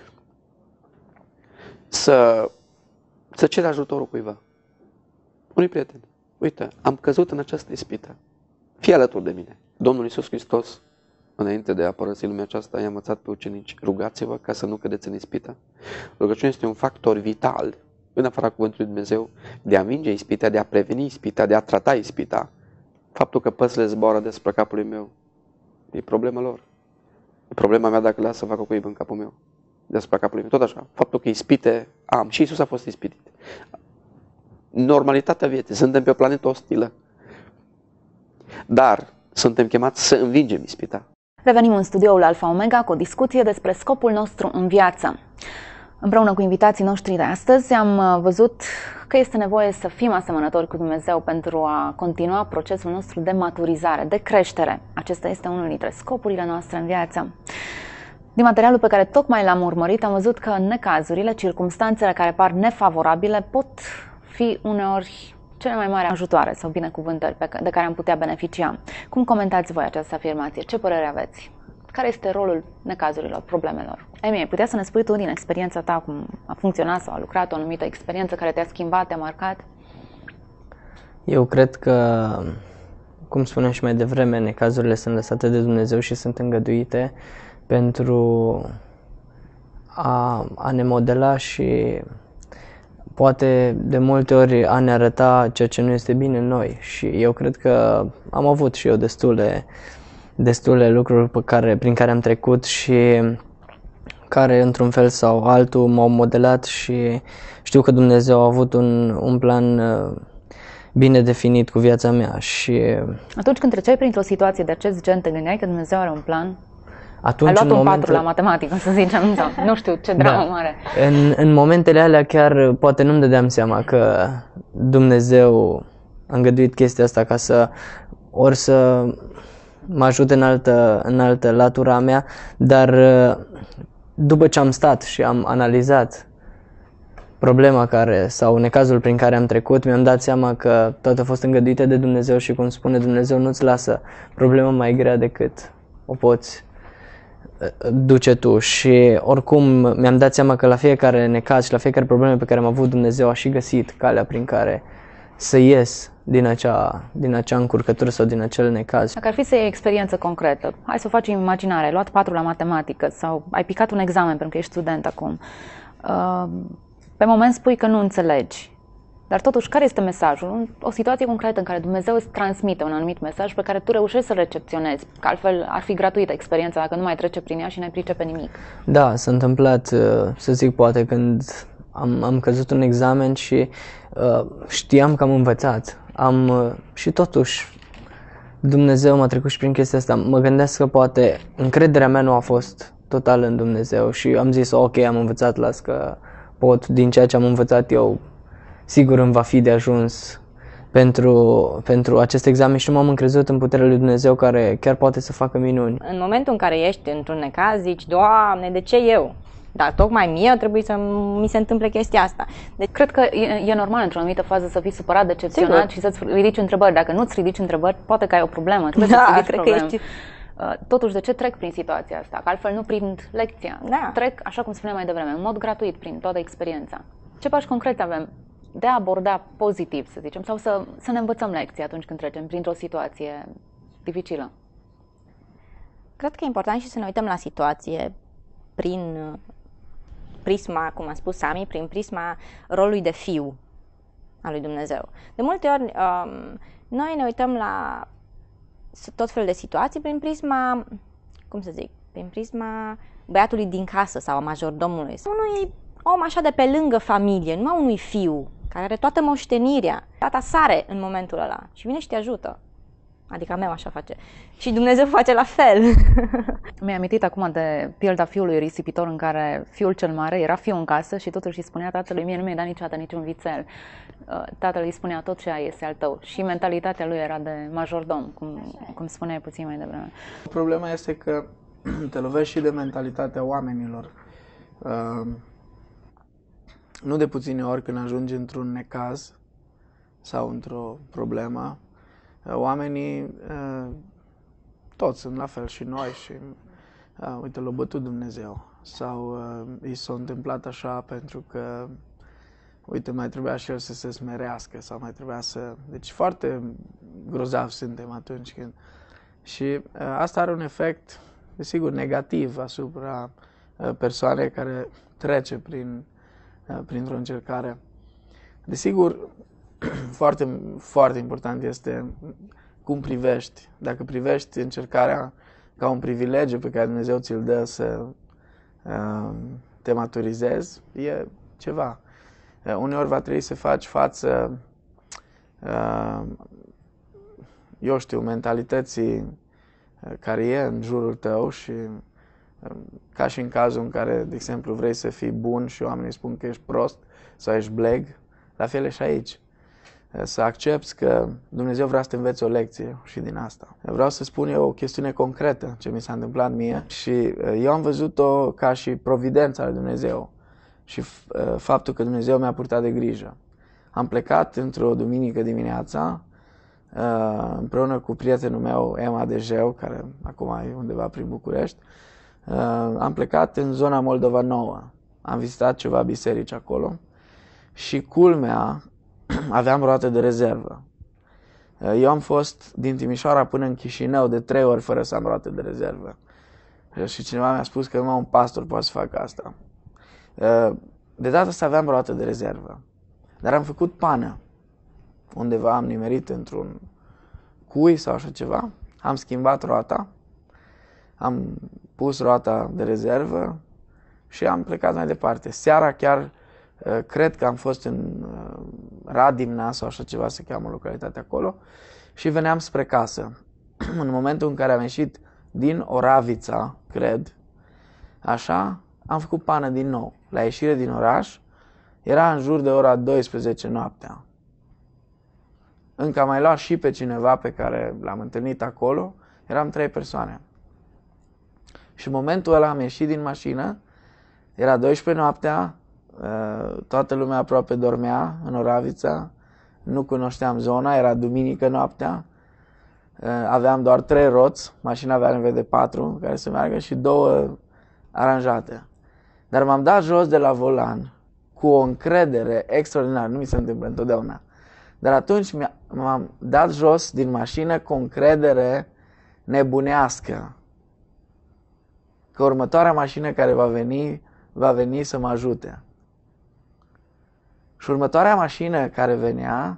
F: Să, să ceri ajutorul cuiva. Unui prieten. Uite, am căzut în această ispită. Fii alături de mine. Domnul Iisus Hristos, înainte de a părăsi lumea aceasta, i-a învățat pe ucenici. Rugați-vă ca să nu cădeți în ispită. Rugăciunea este un factor vital, în afara cuvântului Dumnezeu, de a învinge ispita, de a preveni ispita, de a trata ispita. Faptul că păsele zboară despre capul meu e problema lor. E problema mea dacă lasă să facă cuib în capul meu. Despre capul meu. Tot așa. Faptul că ispite am. Și Iisus a fost ispitit. Normalitatea vieții. Suntem pe o planetă ostilă. Dar suntem chemați să învingem ispita.
A: Revenim în studioul Alfa Omega cu o discuție despre scopul nostru în viață. Împreună cu invitații noștri de astăzi am văzut că este nevoie să fim asemănători cu Dumnezeu pentru a continua procesul nostru de maturizare, de creștere. Acesta este unul dintre scopurile noastre în viață. Din materialul pe care tocmai l-am urmărit, am văzut că necazurile, circumstanțele care par nefavorabile pot fi uneori cele mai mari ajutoare sau binecuvântări de care am putea beneficia. Cum comentați voi această afirmație? Ce părere aveți? Care este rolul necazurilor, problemelor? Emi, puteai să ne spui tu din experiența ta cum a funcționat sau a lucrat o anumită experiență care te-a schimbat, te-a marcat?
C: Eu cred că, cum spuneam și mai devreme, necazurile sunt lăsate de Dumnezeu și sunt îngăduite pentru a, a ne modela și poate de multe ori a ne arăta ceea ce nu este bine în noi. Și eu cred că am avut și eu destule destule lucruri pe care, prin care am trecut și care într-un fel sau altul m-au modelat și știu că Dumnezeu a avut un, un plan bine definit cu viața mea. Și
A: atunci când treceai printr-o situație de acest gen, te gândeai că Dumnezeu are un plan?
C: Atunci,
A: ai luat un
C: momente...
A: patru la matematică, să zicem, sau nu știu ce dramă
C: da.
A: mare.
C: În, în momentele alea chiar poate nu-mi dădeam seama că Dumnezeu a îngăduit chestia asta ca să ori să mă ajut în altă, în altă latura mea, dar după ce am stat și am analizat problema care sau necazul prin care am trecut, mi-am dat seama că toate a fost îngăduite de Dumnezeu și, cum spune Dumnezeu, nu-ți lasă problema mai grea decât o poți duce tu. Și oricum mi-am dat seama că la fiecare necaz și la fiecare problemă pe care am avut, Dumnezeu a și găsit calea prin care să ies din acea, din acea încurcătură sau din acel necaz.
A: Dacă ar fi să iei experiență concretă, hai să o facem imaginare, ai luat patru la matematică sau ai picat un examen pentru că ești student acum. Pe moment spui că nu înțelegi. Dar totuși, care este mesajul? O situație concretă în care Dumnezeu îți transmite un anumit mesaj pe care tu reușești să-l recepționezi, că altfel ar fi gratuită experiența dacă nu mai trece prin ea și n-ai pricepe nimic.
C: Da, s-a întâmplat, să zic, poate când am, am căzut un examen și uh, știam că am învățat. Am, uh, și totuși, Dumnezeu m-a trecut și prin chestia asta. Mă gândesc că poate încrederea mea nu a fost total în Dumnezeu și am zis, ok, am învățat, las că pot, din ceea ce am învățat eu, sigur îmi va fi de ajuns pentru, pentru acest examen și nu m-am încrezut în puterea lui Dumnezeu care chiar poate să facă minuni.
D: În momentul în care ești într-un necaz, zici, Doamne, de ce eu? Dar tocmai mie trebuie să mi se întâmple chestia asta.
A: Deci cred că e, e normal într-o anumită fază să fii supărat, decepționat Sigur. și să-ți ridici întrebări. Dacă nu-ți ridici întrebări, poate că ai o problemă.
D: Da,
A: să
D: cred
A: probleme.
D: că ești...
A: Totuși, de ce trec prin situația asta? Că altfel nu prind lecția.
D: Da.
A: Trec, așa cum spuneam mai devreme, în mod gratuit prin toată experiența. Ce pași concreți avem de a aborda pozitiv, să zicem, sau să, să ne învățăm lecții atunci când trecem printr-o situație dificilă?
D: Cred că e important și să ne uităm la situație prin prisma, cum a spus Sami, prin prisma rolului de fiu al lui Dumnezeu. De multe ori, um, noi ne uităm la tot felul de situații prin prisma, cum să zic, prin prisma băiatului din casă sau a majordomului. Unui om așa de pe lângă familie, numai unui fiu, care are toată moștenirea. Tata sare în momentul ăla și vine și te ajută. Adică a meu așa face. Și Dumnezeu face la fel.
A: Mi-am amintit acum de pilda fiului risipitor în care fiul cel mare era fiu în casă și totuși îi spunea tatălui, mie nu mi-ai dat niciodată niciun vițel. Tatăl îi spunea, tot ce ai este al tău. Și mentalitatea lui era de majordom, cum, cum spuneai puțin mai devreme.
B: Problema este că te lovești și de mentalitatea oamenilor. Uh, nu de puține ori când ajungi într-un necaz sau într-o problemă, oamenii, uh, toți sunt la fel și noi și uh, uite, l-a bătut Dumnezeu sau uh, i s-a întâmplat așa pentru că uite, mai trebuia și el să se smerească sau mai trebuia să... Deci foarte grozav suntem atunci când... Și uh, asta are un efect, desigur, negativ asupra uh, persoanei care trece prin, uh, printr-o încercare. Desigur, foarte, foarte important este cum privești. Dacă privești încercarea ca un privilegiu pe care Dumnezeu ți-l dă să uh, te maturizezi, e ceva. Uh, uneori va trebui să faci față, uh, eu știu, mentalității care e în jurul tău și uh, ca și în cazul în care, de exemplu, vrei să fii bun și oamenii spun că ești prost sau ești bleg, la fel e și aici. Să accepti că Dumnezeu vrea să te înveți o lecție și din asta. Vreau să spun eu o chestiune concretă ce mi s-a întâmplat mie și eu am văzut-o ca și providența lui Dumnezeu și faptul că Dumnezeu mi-a purtat de grijă. Am plecat într-o duminică dimineața împreună cu prietenul meu, Ema Dejeu, care acum e undeva prin București. Am plecat în zona Moldova Nouă. Am vizitat ceva biserici acolo și culmea, aveam roate de rezervă. Eu am fost din Timișoara până în Chișinău de trei ori fără să am roate de rezervă. Și cineva mi-a spus că numai un pastor poate să facă asta. De data asta aveam roate de rezervă. Dar am făcut pană. Undeva am nimerit într-un cui sau așa ceva. Am schimbat roata. Am pus roata de rezervă și am plecat mai departe. Seara chiar cred că am fost în Radimna sau așa ceva se cheamă localitatea acolo și veneam spre casă. În momentul în care am ieșit din Oravița, cred, așa, am făcut pană din nou. La ieșire din oraș era în jur de ora douăsprezece noaptea. Încă am mai luat și pe cineva pe care l-am întâlnit acolo, eram trei persoane. Și în momentul ăla am ieșit din mașină, era douăsprezece noaptea, toată lumea aproape dormea în Oravița, nu cunoșteam zona, era duminică noaptea, aveam doar trei roți, mașina avea nevoie de patru care să meargă și două aranjate. Dar m-am dat jos de la volan cu o încredere extraordinară, nu mi se întâmplă întotdeauna. Dar atunci m-am dat jos din mașină cu o încredere nebunească că următoarea mașină care va veni, va veni să mă ajute. Și următoarea mașină care venea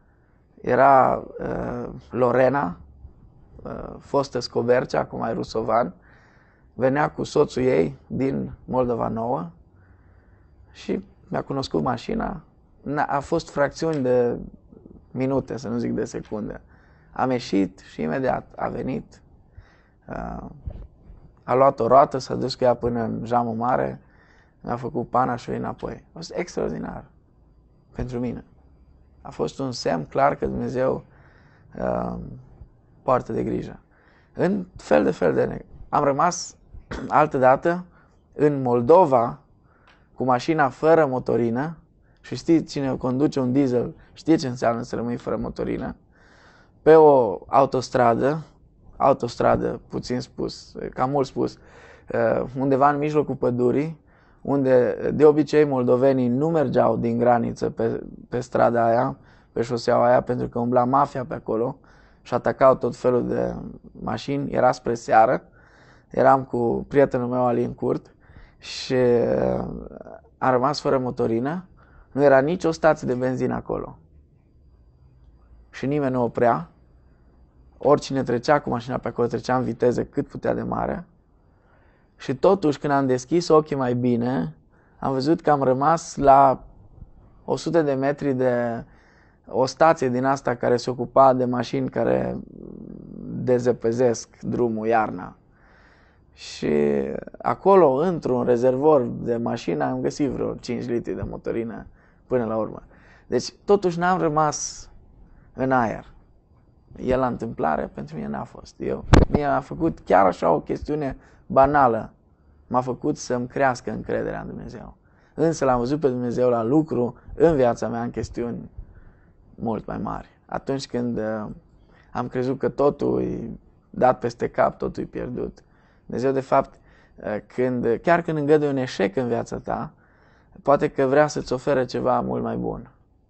B: era uh, Lorena, uh, fostă Scobercea, acum mai Rusovan. Venea cu soțul ei din Moldova Nouă și mi-a cunoscut mașina. A fost fracțiuni de minute, să nu zic de secunde. Am ieșit și imediat a venit. Uh, a luat o roată, s-a dus cu ea până în Jamul Mare, mi-a făcut pana și înapoi. A fost extraordinar pentru mine. A fost un semn clar că Dumnezeu uh, poartă de grijă. În fel de fel de ne- Am rămas altă dată în Moldova cu mașina fără motorină și știți, cine conduce un diesel știe ce înseamnă să rămâi fără motorină, pe o autostradă, autostradă puțin spus, cam mult spus, undeva în mijlocul pădurii, unde de obicei moldovenii nu mergeau din graniță pe, pe strada aia, pe șoseaua aia, pentru că umbla mafia pe acolo și atacau tot felul de mașini. Era spre seară, eram cu prietenul meu Alin Curt și am rămas fără motorină, nu era nici o stație de benzină acolo și nimeni nu oprea. Oricine trecea cu mașina pe acolo trecea în viteză cât putea de mare. Și totuși, când am deschis ochii mai bine, am văzut că am rămas la o sută de metri de o stație din asta care se ocupa de mașini care dezăpezesc drumul iarna. Și acolo, într-un rezervor de mașină, am găsit vreo cinci litri de motorină până la urmă. Deci, totuși n-am rămas în aer. E la întâmplare, pentru mine n-a fost. Eu, mie a făcut chiar așa o chestiune banală. M-a făcut să-mi crească încrederea în Dumnezeu. Însă l-am văzut pe Dumnezeu la lucru în viața mea în chestiuni mult mai mari. Atunci când uh, am crezut că totul e dat peste cap, totul e pierdut. Dumnezeu, de fapt, uh, când, chiar când îngăduie un eșec în viața ta, poate că vrea să-ți ofere ceva mult mai bun.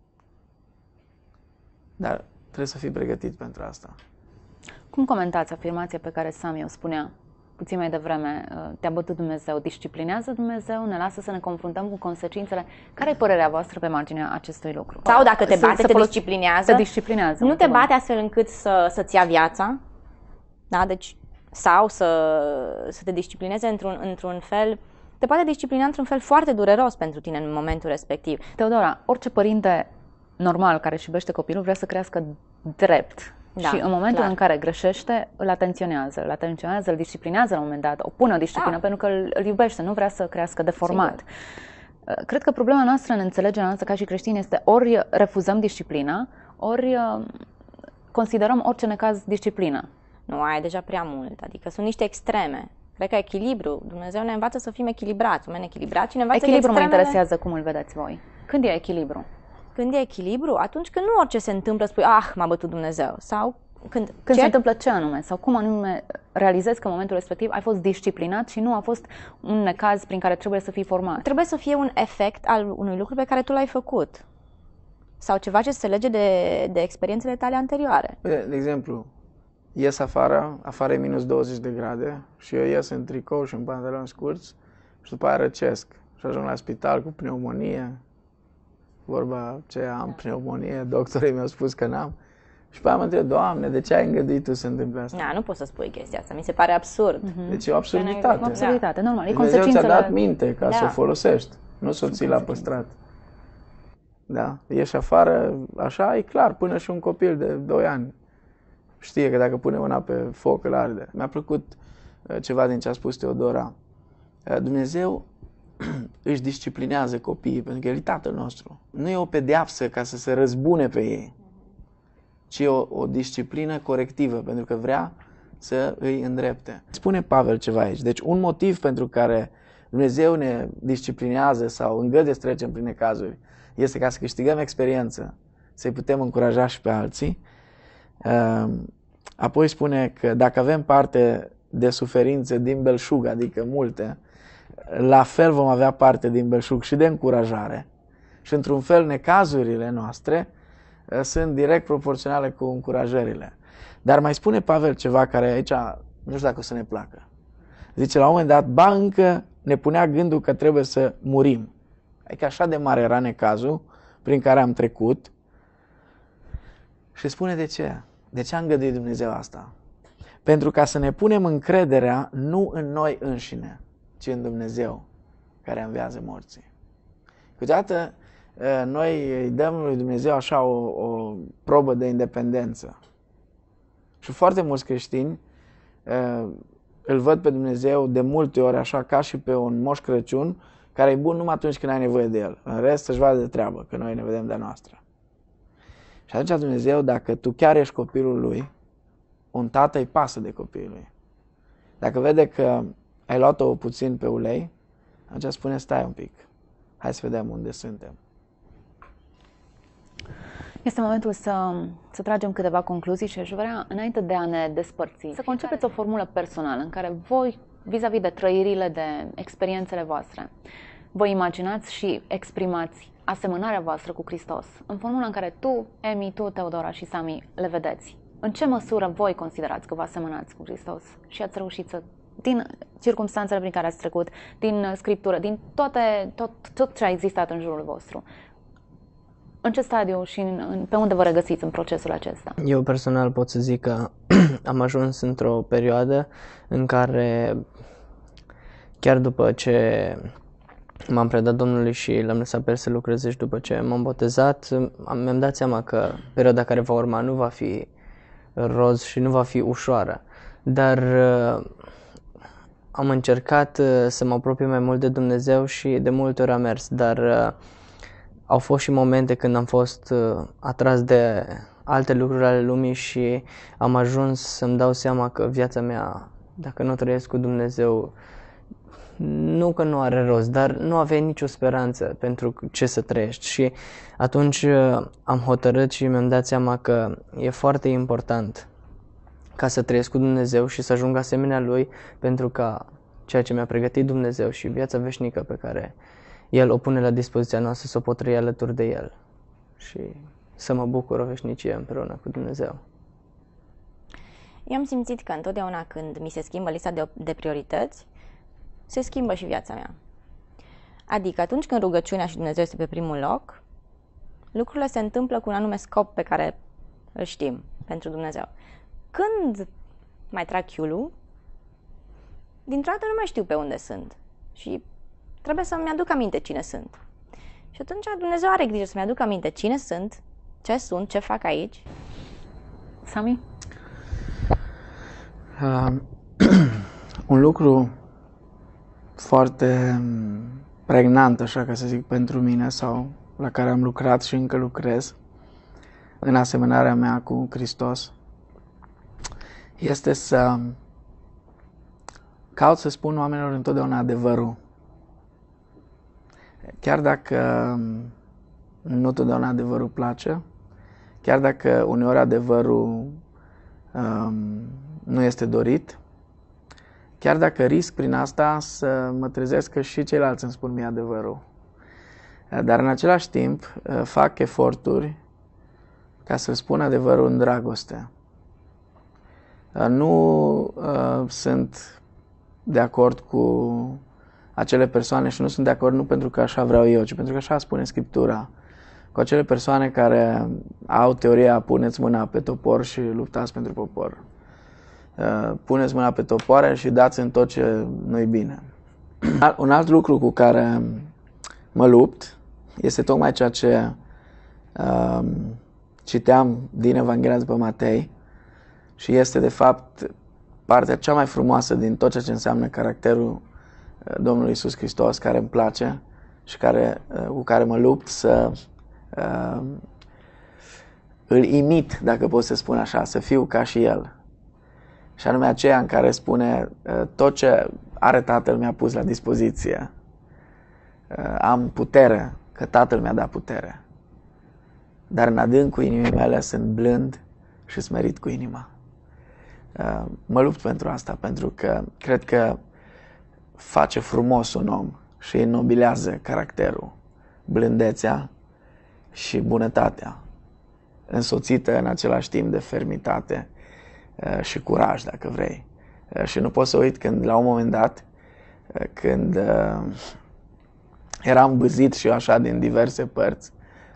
B: Dar trebuie să fii pregătit pentru asta.
A: Cum comentați afirmația pe care Sami o spunea puțin mai devreme? Te-a bătut Dumnezeu, disciplinează Dumnezeu, ne lasă să ne confruntăm cu consecințele. Care e părerea voastră pe marginea acestui lucru?
D: Sau dacă te bate,
A: să
D: te
A: folos-
D: disciplinează.
A: Te disciplinează.
D: Nu te bate astfel încât să, să-ți ia viața. Da? Deci, sau să, să te disciplineze într-un, într-un fel. Te poate disciplina într-un fel foarte dureros pentru tine în momentul respectiv.
A: Teodora, orice părinte normal care își iubește copilul vrea să crească drept.
D: Da,
A: și în momentul
D: clar.
A: în care greșește, îl atenționează, îl atenționează, îl disciplinează la un moment dat, o pune o disciplină,
D: Da.
A: pentru că îl, îl iubește, nu vrea să crească deformat.
D: Sigur.
A: Cred că problema noastră în înțelegerea noastră ca și creștini este ori refuzăm disciplina, ori considerăm orice necaz disciplină.
D: Nu, aia e deja prea mult, adică sunt niște extreme. Cred că echilibru, Dumnezeu ne învață să fim echilibrați, oameni echilibrați și ne învață
A: Echilibru mă
D: extremele.
A: interesează cum îl vedeți voi. Când e echilibru?
D: Când e echilibru, atunci când nu orice se întâmplă spui, ah, m-a bătut Dumnezeu. Sau când,
A: Când
D: ce?
A: se întâmplă ce anume? Sau cum anume realizezi că în momentul respectiv ai fost disciplinat și nu a fost un necaz prin care trebuie să fii format?
D: Trebuie să fie un efect al unui lucru pe care tu l-ai făcut. Sau ceva ce se lege de, de experiențele tale anterioare.
B: De exemplu, ies afară, afară e minus douăzeci de grade și eu ies în tricou și în pantaloni scurți și după aia răcesc și ajung la spital cu pneumonie. Vorba ce am pneumonie, doctorii mi-au spus că n-am. Și pe aia mă întreb, Doamne, de ce ai îngăduit tu să întâmple asta?
D: Da, nu poți să spui chestia asta, mi se pare absurd.
A: Mhm.
B: Deci e o absurditate.
A: O absurditate, normal. E
B: Dumnezeu ți-a
A: consecințele...
B: dat minte ca
D: Da.
B: să o folosești, nu să o ții la păstrat. Da? Ieși afară, așa, e clar, până și un copil de doi ani știe că dacă pune mâna pe foc îl arde. Mi-a plăcut uh, ceva din ce a spus Teodora. Uh, Dumnezeu își disciplinează copiii pentru că El e Tatăl nostru. Nu e o pedeapsă ca să se răzbune pe ei, ci e o, o disciplină corectivă pentru că vrea să îi îndrepte. Spune Pavel ceva aici. Deci un motiv pentru care Dumnezeu ne disciplinează sau îngăduie să trecem prin necazuri este ca să câștigăm experiență, să-i putem încuraja și pe alții. Apoi spune că dacă avem parte de suferințe din belșug, adică multe, la fel vom avea parte din belșug și de încurajare. Și într-un fel necazurile noastre sunt direct proporționale cu încurajările. Dar mai spune Pavel ceva care aici nu știu dacă o să ne placă. Zice la un moment dat, ba încă ne punea gândul că trebuie să murim. Adică așa de mare era necazul, prin care am trecut. Și spune de ce. De ce a îngăduit Dumnezeu asta? Pentru ca să ne punem încrederea nu în noi înșine, ci în Dumnezeu care înviază morții. Câteodată noi îi dăm lui Dumnezeu așa o, o probă de independență. Și foarte mulți creștini îl văd pe Dumnezeu de multe ori așa ca și pe un Moș Crăciun care e bun numai atunci când ai nevoie de el. În rest să-și vadă de treabă, că noi ne vedem de-a noastră. Și atunci Dumnezeu, dacă tu chiar ești copilul lui, un tată îi pasă de copilul lui. Dacă vede că ai luat-o puțin pe ulei, atunci spune stai un pic, hai să vedem unde suntem.
A: Este momentul să, să tragem câteva concluzii și aș vrea, înainte de a ne despărți, să concepeți o formulă personală în care voi, vis-a-vis de trăirile, de experiențele voastre, vă imaginați și exprimați asemănarea voastră cu Hristos, în formula în care tu, Emi, tu, Teodora și Sami le vedeți. În ce măsură voi considerați că vă asemănați cu Hristos și ați reușit să, din circumstanțele prin care ați trecut, din Scriptură, din toate, tot, tot ce a existat în jurul vostru, în ce stadiu și în, în, pe unde vă regăsiți în procesul acesta?
C: Eu personal pot să zic că am ajuns într-o perioadă în care, chiar după ce m-am predat Domnului și l-am lăsat pe el să lucreze și după ce m-am botezat, mi-am dat seama că perioada care va urma nu va fi roz și nu va fi ușoară. Dar uh, am încercat uh, să mă apropie mai mult de Dumnezeu și de multe ori am mers, dar uh, au fost și momente când am fost uh, atras de alte lucruri ale lumii și am ajuns să-mi dau seama că viața mea, dacă nu trăiesc cu Dumnezeu, nu că nu are rost, dar nu aveai nicio speranță pentru ce să trăiești. Și atunci am hotărât și mi-am dat seama că e foarte important ca să trăiesc cu Dumnezeu și să ajung asemenea Lui, pentru ca ceea ce mi-a pregătit Dumnezeu și viața veșnică pe care El o pune la dispoziția noastră să o pot trăi alături de El și să mă bucur o veșnicie împreună cu Dumnezeu.
D: Eu am simțit că întotdeauna când mi se schimbă lista de, de priorități, se schimbă și viața mea. Adică atunci când rugăciunea și Dumnezeu este pe primul loc, lucrurile se întâmplă cu un anume scop pe care îl știm pentru Dumnezeu. Când mai trag chiulul, dintr-o dată nu mai știu pe unde sunt și trebuie să-mi aduc aminte cine sunt. Și atunci Dumnezeu are grijă să-mi aduc aminte cine sunt, ce sunt, ce fac aici.
A: Sami?
B: Uh, un lucru foarte pregnant, așa ca să zic, pentru mine sau la care am lucrat și încă lucrez în asemănarea mea cu Hristos este să caut să spun oamenilor întotdeauna adevărul. Chiar dacă nu totdeauna adevărul place, chiar dacă uneori adevărul um, nu este dorit, chiar dacă risc prin asta să mă trezesc că și ceilalți îmi spun mie adevărul. Dar în același timp fac eforturi ca să spun adevărul în dragoste. Nu uh, sunt de acord cu acele persoane și nu sunt de acord nu pentru că așa vreau eu, ci pentru că așa spune Scriptura. Cu acele persoane care au teoria puneți mâna pe topor și luptați pentru popor. Puneți mâna pe topoare și dați în tot ce nu-i bine. Un alt lucru cu care mă lupt este tocmai ceea ce uh, citeam din Evanghelia după Matei și este de fapt partea cea mai frumoasă din tot ceea ce înseamnă caracterul Domnului Iisus Hristos, care îmi place și care, uh, cu care mă lupt să uh, îl imit, dacă pot să spun așa, să fiu ca și El. Și anume aceea în care spune tot ce are Tatăl mi-a pus la dispoziție. Am putere, că Tatăl mi-a dat putere. Dar în adâncul inimii mele sunt blând și smerit cu inima. Mă lupt pentru asta, pentru că cred că face frumos un om și înnobilează caracterul, blândețea și bunătatea, însoțită în același timp de fermitate și curaj, dacă vrei. Și nu pot să uit când, la un moment dat, când eram bâzit și eu așa din diverse părți,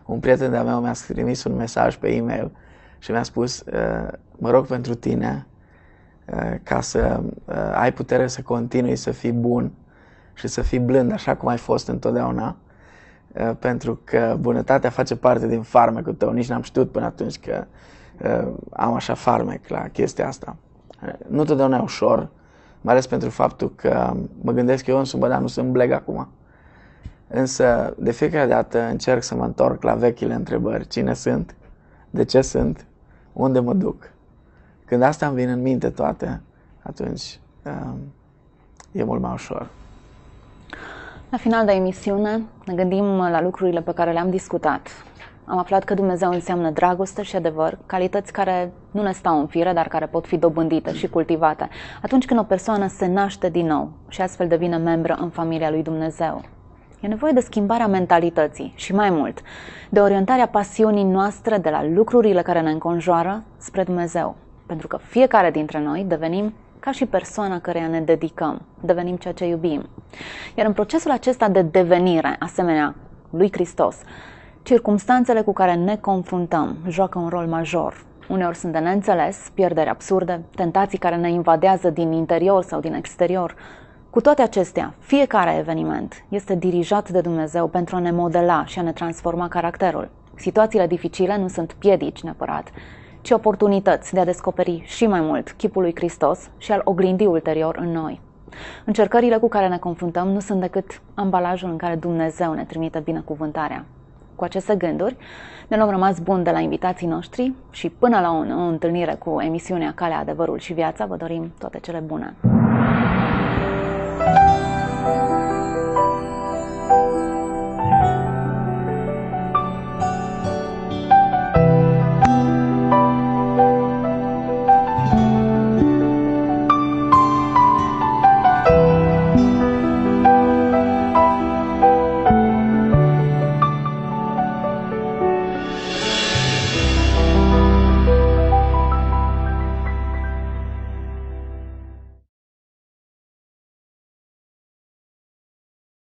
B: un prieten de-a meu mi-a trimis un mesaj pe e-mail și mi-a spus, mă rog pentru tine ca să ai putere să continui să fii bun și să fii blând așa cum ai fost întotdeauna, pentru că bunătatea face parte din farmecul tău. Nici n-am știut până atunci că am așa farmec la chestia asta. Nu totdeauna e ușor, mai ales pentru faptul că mă gândesc că eu însumi, bă, dar nu sunt bleg acum. Însă, de fiecare dată încerc să mă întorc la vechile întrebări. Cine sunt? De ce sunt? Unde mă duc? Când asta îmi vine în minte toate, atunci um, e mult mai ușor.
A: La final de emisiune ne gândim la lucrurile pe care le-am discutat. Am aflat că Dumnezeu înseamnă dragoste și adevăr, calități care nu ne stau în fire, dar care pot fi dobândite și cultivate atunci când o persoană se naște din nou și astfel devine membră în familia lui Dumnezeu. E nevoie de schimbarea mentalității și mai mult, de orientarea pasiunii noastre de la lucrurile care ne înconjoară spre Dumnezeu. Pentru că fiecare dintre noi devenim ca și persoana căreia ne dedicăm, devenim ceea ce iubim. Iar în procesul acesta de devenire, asemenea lui Hristos, circumstanțele cu care ne confruntăm joacă un rol major. Uneori sunt de neînțeles, pierderi absurde, tentații care ne invadează din interior sau din exterior. Cu toate acestea, fiecare eveniment este dirijat de Dumnezeu pentru a ne modela și a ne transforma caracterul. Situațiile dificile nu sunt piedici neapărat, ci oportunități de a descoperi și mai mult chipul lui Hristos și a-L oglindi ulterior în noi. Încercările cu care ne confruntăm nu sunt decât ambalajul în care Dumnezeu ne trimite binecuvântarea. Cu aceste gânduri, ne luăm rămas bun de la invitații noștri și până la o întâlnire cu emisiunea Calea, Adevărul și Viața, vă dorim toate cele bune.